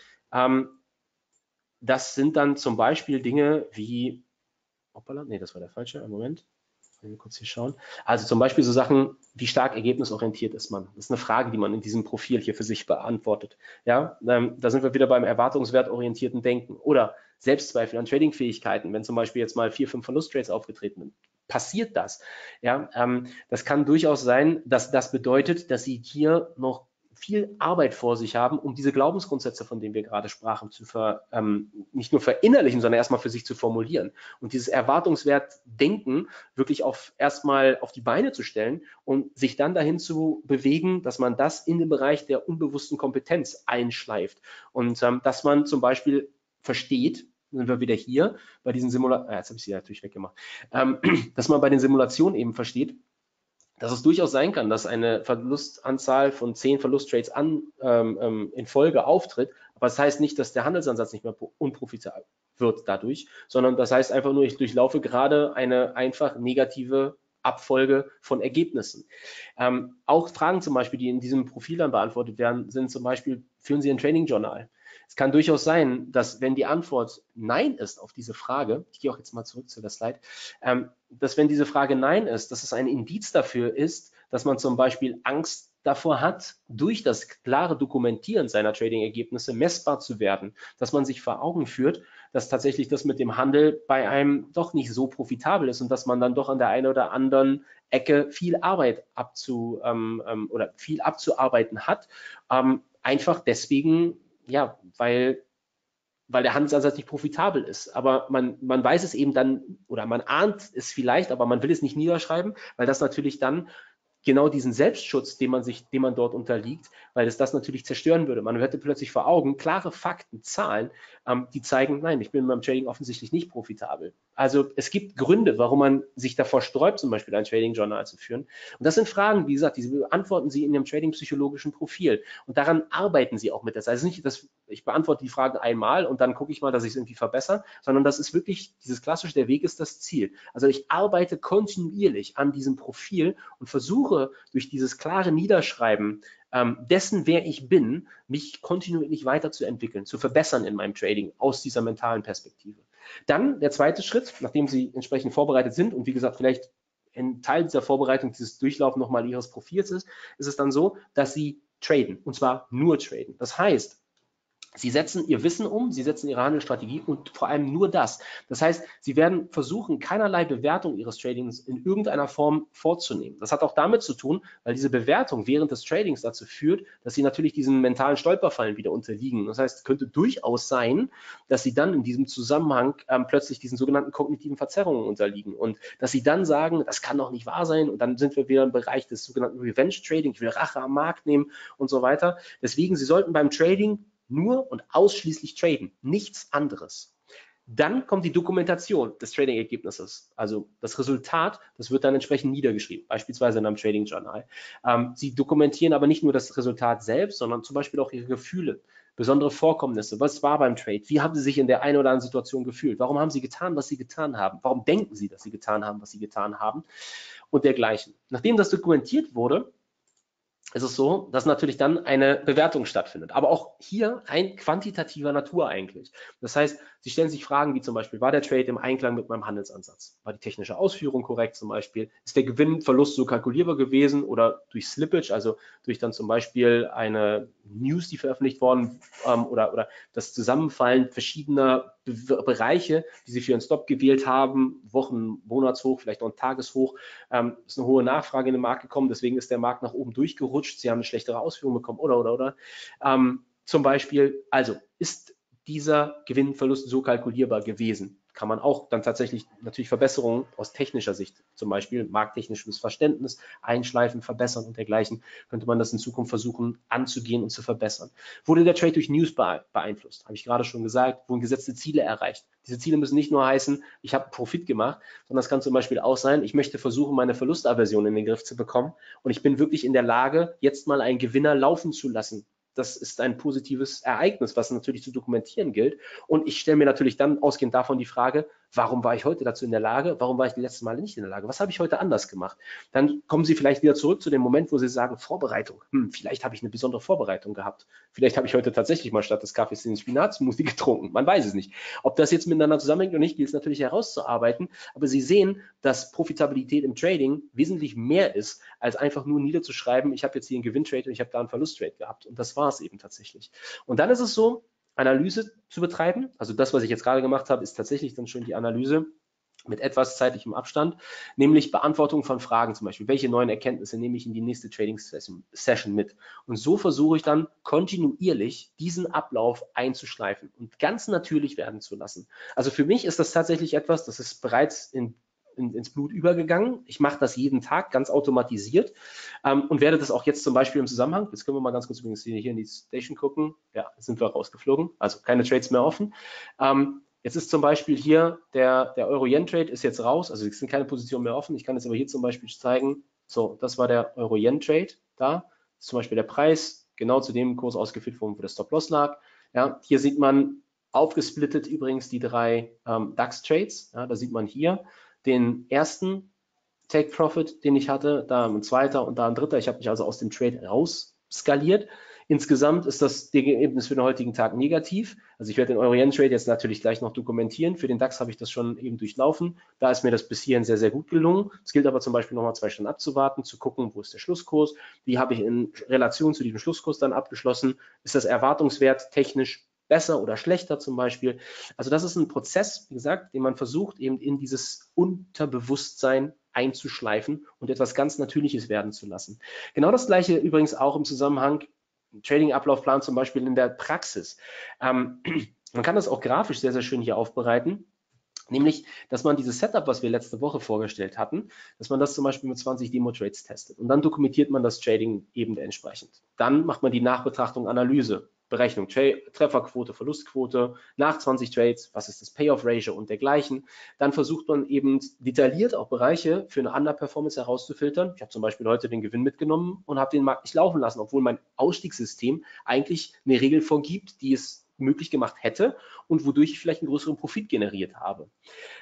das sind dann zum Beispiel Dinge wie, hoppala, nee, das war der falsche, einen Moment, kurz hier schauen. Also zum Beispiel so Sachen, wie stark ergebnisorientiert ist man? Das ist eine Frage, die man in diesem Profil hier für sich beantwortet. Ja, da sind wir wieder beim erwartungswertorientierten Denken oder Selbstzweifel an Tradingfähigkeiten, wenn zum Beispiel jetzt mal 4, 5 Verlusttrades aufgetreten sind. Passiert das? Ja, das kann durchaus sein, dass das bedeutet, dass Sie hier noch viel Arbeit vor sich haben, um diese Glaubensgrundsätze, von denen wir gerade sprachen, nicht nur verinnerlichen, sondern erstmal für sich zu formulieren. Und dieses Erwartungswertdenken wirklich erstmal auf die Beine zu stellen und sich dann dahin zu bewegen, dass man das in den Bereich der unbewussten Kompetenz einschleift. Und dass man zum Beispiel versteht, sind wir wieder hier bei diesen Simulationen, jetzt habe ich sie natürlich weggemacht, dass man bei den Simulationen eben versteht, dass es durchaus sein kann, dass eine Verlustanzahl von 10 Verlusttrades in Folge auftritt, aber das heißt nicht, dass der Handelsansatz nicht mehr unprofitabel wird dadurch, sondern das heißt einfach nur, ich durchlaufe gerade eine einfach negative Abfolge von Ergebnissen. Auch Fragen zum Beispiel, die in diesem Profil dann beantwortet werden, sind zum Beispiel, führen Sie ein Trading-Journal? Es kann durchaus sein, dass wenn die Antwort Nein ist auf diese Frage, ich gehe auch jetzt mal zurück zu der Slide, dass wenn diese Frage Nein ist, dass es ein Indiz dafür ist, dass man zum Beispiel Angst davor hat, durch das klare Dokumentieren seiner Trading-Ergebnisse messbar zu werden, dass man sich vor Augen führt, dass tatsächlich das mit dem Handel bei einem doch nicht so profitabel ist und dass man dann doch an der einen oder anderen Ecke viel Arbeit viel abzuarbeiten hat, einfach deswegen, ja, weil der Handelsansatz nicht profitabel ist. Aber man weiß es eben dann, oder man ahnt es vielleicht, aber man will es nicht niederschreiben, weil das natürlich dann genau diesen Selbstschutz, dem man dort unterliegt, weil es das natürlich zerstören würde. Man hätte plötzlich vor Augen klare Fakten, Zahlen, die zeigen, nein, ich bin beim Trading offensichtlich nicht profitabel. Also es gibt Gründe, warum man sich davor sträubt, zum Beispiel ein Trading-Journal zu führen. Und das sind Fragen, wie gesagt, diese beantworten Sie in Ihrem Trading-psychologischen Profil. Und daran arbeiten Sie auch mit. Das heißt nicht, dass ich beantworte die Fragen einmal und dann gucke ich mal, dass ich es irgendwie verbessere, sondern das ist wirklich dieses klassische, der Weg ist das Ziel. Also ich arbeite kontinuierlich an diesem Profil und versuche durch dieses klare Niederschreiben dessen, wer ich bin, mich kontinuierlich weiterzuentwickeln, zu verbessern in meinem Trading aus dieser mentalen Perspektive. Dann der zweite Schritt, nachdem Sie entsprechend vorbereitet sind und wie gesagt, vielleicht ein Teil dieser Vorbereitung, dieses Durchlaufen nochmal ihres Profils ist es dann so, dass sie traden, und zwar nur traden. Das heißt, sie setzen ihr Wissen um, sie setzen ihre Handelsstrategie und vor allem nur das. Das heißt, sie werden versuchen, keinerlei Bewertung ihres Tradings in irgendeiner Form vorzunehmen. Das hat auch damit zu tun, weil diese Bewertung während des Tradings dazu führt, dass sie natürlich diesen mentalen Stolperfallen wieder unterliegen. Das heißt, es könnte durchaus sein, dass sie dann in diesem Zusammenhang plötzlich diesen sogenannten kognitiven Verzerrungen unterliegen und dass sie dann sagen, das kann doch nicht wahr sein, und dann sind wir wieder im Bereich des sogenannten Revenge Trading, ich will Rache am Markt nehmen und so weiter. Deswegen, Sie sollten beim Trading nur und ausschließlich traden, nichts anderes. Dann kommt die Dokumentation des Trading-Ergebnisses. Also das Resultat, das wird dann entsprechend niedergeschrieben, beispielsweise in einem Trading-Journal. Sie dokumentieren aber nicht nur das Resultat selbst, sondern zum Beispiel auch Ihre Gefühle, besondere Vorkommnisse. Was war beim Trade? Wie haben Sie sich in der einen oder anderen Situation gefühlt? Warum haben Sie getan, was Sie getan haben? Warum denken Sie, dass Sie getan haben, was Sie getan haben? Und dergleichen. Nachdem das dokumentiert wurde, ist es so, dass natürlich dann eine Bewertung stattfindet. Aber auch hier rein quantitativer Natur eigentlich. Das heißt, Sie stellen sich Fragen wie zum Beispiel, war der Trade im Einklang mit meinem Handelsansatz? War die technische Ausführung korrekt zum Beispiel? Ist der Gewinnverlust so kalkulierbar gewesen oder durch Slippage, also durch dann zum Beispiel eine News, die veröffentlicht worden oder das Zusammenfallen verschiedener Bereiche, die Sie für einen Stop gewählt haben, Wochen, Monatshoch, vielleicht auch ein Tageshoch, ist eine hohe Nachfrage in den Markt gekommen, deswegen ist der Markt nach oben durchgerutscht, Sie haben eine schlechtere Ausführung bekommen oder. Zum Beispiel, also ist dieser Gewinnverlust so kalkulierbar gewesen? Kann man auch dann tatsächlich natürlich Verbesserungen aus technischer Sicht, zum Beispiel markttechnisches Verständnis, einschleifen, verbessern und dergleichen, könnte man das in Zukunft versuchen anzugehen und zu verbessern. Wurde der Trade durch News beeinflusst? Habe ich gerade schon gesagt, wurden gesetzte Ziele erreicht? Diese Ziele müssen nicht nur heißen, ich habe Profit gemacht, sondern es kann zum Beispiel auch sein, ich möchte versuchen, meine Verlustaversion in den Griff zu bekommen und ich bin wirklich in der Lage, jetzt mal einen Gewinner laufen zu lassen. Das ist ein positives Ereignis, was natürlich zu dokumentieren gilt. Und ich stelle mir natürlich dann ausgehend davon die Frage, warum war ich heute dazu in der Lage? Warum war ich die letzten Male nicht in der Lage? Was habe ich heute anders gemacht? Dann kommen Sie vielleicht wieder zurück zu dem Moment, wo Sie sagen, Vorbereitung. Vielleicht habe ich eine besondere Vorbereitung gehabt. Vielleicht habe ich heute tatsächlich mal statt des Kaffees den Spinatsmoothie getrunken. Man weiß es nicht. Ob das jetzt miteinander zusammenhängt oder nicht, gilt es natürlich herauszuarbeiten. Aber Sie sehen, dass Profitabilität im Trading wesentlich mehr ist, als einfach nur niederzuschreiben, ich habe jetzt hier einen Gewinntrade und ich habe da einen Verlusttrade gehabt. Und das war es eben tatsächlich. Und dann ist es so, Analyse zu betreiben. Also das, was ich jetzt gerade gemacht habe, ist tatsächlich dann schon die Analyse mit etwas zeitlichem Abstand, nämlich Beantwortung von Fragen zum Beispiel. Welche neuen Erkenntnisse nehme ich in die nächste Trading-Session mit? Und so versuche ich dann kontinuierlich diesen Ablauf einzuschleifen und ganz natürlich werden zu lassen. Also für mich ist das tatsächlich etwas, das ist bereits ins Blut übergegangen. Ich mache das jeden Tag ganz automatisiert und werde das auch jetzt zum Beispiel im Zusammenhang, jetzt können wir mal ganz kurz übrigens hier in die Station gucken, ja, jetzt sind wir rausgeflogen, also keine Trades mehr offen. Jetzt ist zum Beispiel hier der Euro-Yen-Trade ist jetzt raus, also es sind keine Positionen mehr offen. Ich kann jetzt aber hier zum Beispiel zeigen, so, das war der Euro-Yen-Trade, da ist zum Beispiel der Preis genau zu dem Kurs ausgeführt worden, wo der Stop-Loss lag. Ja, hier sieht man aufgesplittet übrigens die drei DAX-Trades, ja, da sieht man hier den ersten Take Profit, den ich hatte, da ein zweiter und da ein dritter. Ich habe mich also aus dem Trade raus skaliert. Insgesamt ist das Ergebnis für den heutigen Tag negativ. Also ich werde den Euro-Yen-Trade jetzt natürlich gleich noch dokumentieren. Für den DAX habe ich das schon eben durchlaufen. Da ist mir das bis hierhin sehr, sehr gut gelungen. Es gilt aber zum Beispiel nochmal 2 Stunden abzuwarten, zu gucken, wo ist der Schlusskurs, wie habe ich in Relation zu diesem Schlusskurs dann abgeschlossen, ist das Erwartungswert technisch besser oder schlechter zum Beispiel. Also das ist ein Prozess, wie gesagt, den man versucht eben in dieses Unterbewusstsein einzuschleifen und etwas ganz Natürliches werden zu lassen. Genau das Gleiche übrigens auch im Zusammenhang Trading-Ablaufplan zum Beispiel in der Praxis. Man kann das auch grafisch sehr, sehr schön hier aufbereiten. Nämlich, dass man dieses Setup, was wir letzte Woche vorgestellt hatten, dass man das zum Beispiel mit 20 Demo-Trades testet. Und dann dokumentiert man das Trading eben entsprechend. Dann macht man die Nachbetrachtung, Analyse, Berechnung, Trefferquote, Verlustquote, nach 20 Trades, was ist das Payoff-Ratio und dergleichen. Dann versucht man eben detailliert auch Bereiche für eine Underperformance herauszufiltern. Ich habe zum Beispiel heute den Gewinn mitgenommen und habe den Markt nicht laufen lassen, obwohl mein Ausstiegssystem eigentlich eine Regel vorgibt, die es möglich gemacht hätte und wodurch ich vielleicht einen größeren Profit generiert habe.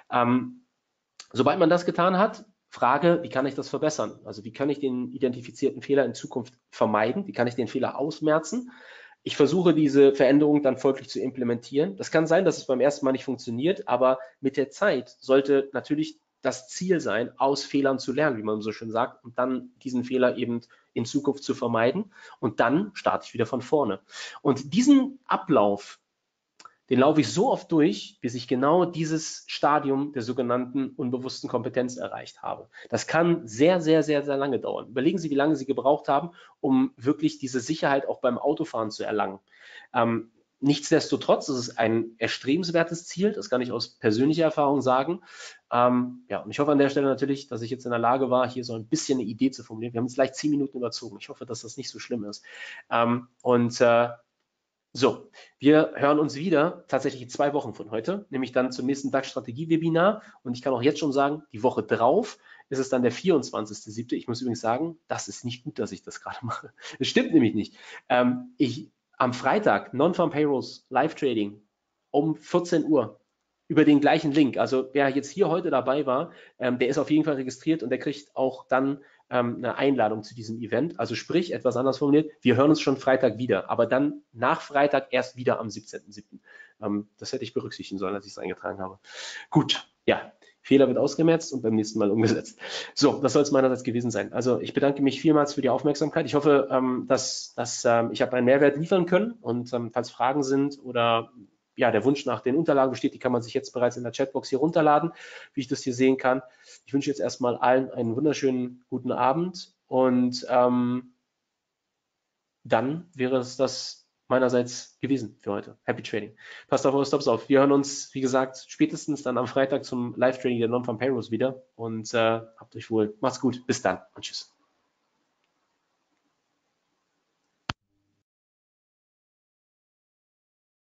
Sobald man das getan hat, Frage, wie kann ich das verbessern? Also wie kann ich den identifizierten Fehler in Zukunft vermeiden? Wie kann ich den Fehler ausmerzen? Ich versuche diese Veränderung dann folglich zu implementieren. Das kann sein, dass es beim ersten Mal nicht funktioniert, aber mit der Zeit sollte natürlich das Ziel sein, aus Fehlern zu lernen, wie man so schön sagt, und dann diesen Fehler eben in Zukunft zu vermeiden. Und dann starte ich wieder von vorne. Und diesen Ablauf, den laufe ich so oft durch, bis ich genau dieses Stadium der sogenannten unbewussten Kompetenz erreicht habe. Das kann sehr, sehr, sehr, sehr lange dauern. Überlegen Sie, wie lange Sie gebraucht haben, um wirklich diese Sicherheit auch beim Autofahren zu erlangen. Nichtsdestotrotz ist es ein erstrebenswertes Ziel, das kann ich aus persönlicher Erfahrung sagen. Ja, und ich hoffe an der Stelle natürlich, dass ich jetzt in der Lage war, hier so ein bisschen eine Idee zu formulieren. Wir haben jetzt gleich 10 Minuten überzogen. Ich hoffe, dass das nicht so schlimm ist. So, wir hören uns wieder tatsächlich in 2 Wochen von heute, nämlich dann zum nächsten DAX-Strategie-Webinar. Und ich kann auch jetzt schon sagen, die Woche drauf ist es dann der 24.07. Ich muss übrigens sagen, das ist nicht gut, dass ich das gerade mache. Das stimmt nämlich nicht. Am Freitag, Non-Farm Payrolls Live-Trading um 14 Uhr über den gleichen Link. Also wer jetzt hier heute dabei war, der ist auf jeden Fall registriert und der kriegt auch dann eine Einladung zu diesem Event. Also sprich, etwas anders formuliert, wir hören uns schon Freitag wieder, aber dann nach Freitag erst wieder am 17.07. Das hätte ich berücksichtigen sollen, als ich es eingetragen habe. Gut, ja, Fehler wird ausgemerzt und beim nächsten Mal umgesetzt. So, das soll es meinerseits gewesen sein. Also ich bedanke mich vielmals für die Aufmerksamkeit. Ich hoffe, dass ich habe einen Mehrwert liefern können und falls Fragen sind oder ja, der Wunsch nach den Unterlagen besteht, die kann man sich jetzt bereits in der Chatbox hier runterladen, wie ich das hier sehen kann. Ich wünsche jetzt erstmal allen einen wunderschönen guten Abend und dann wäre es das meinerseits gewesen für heute. Happy Trading. Passt auf eure Stops auf. Wir hören uns, wie gesagt, spätestens dann am Freitag zum Live-Trading der Non-Farm Payrolls wieder und habt euch wohl. Macht's gut. Bis dann und tschüss.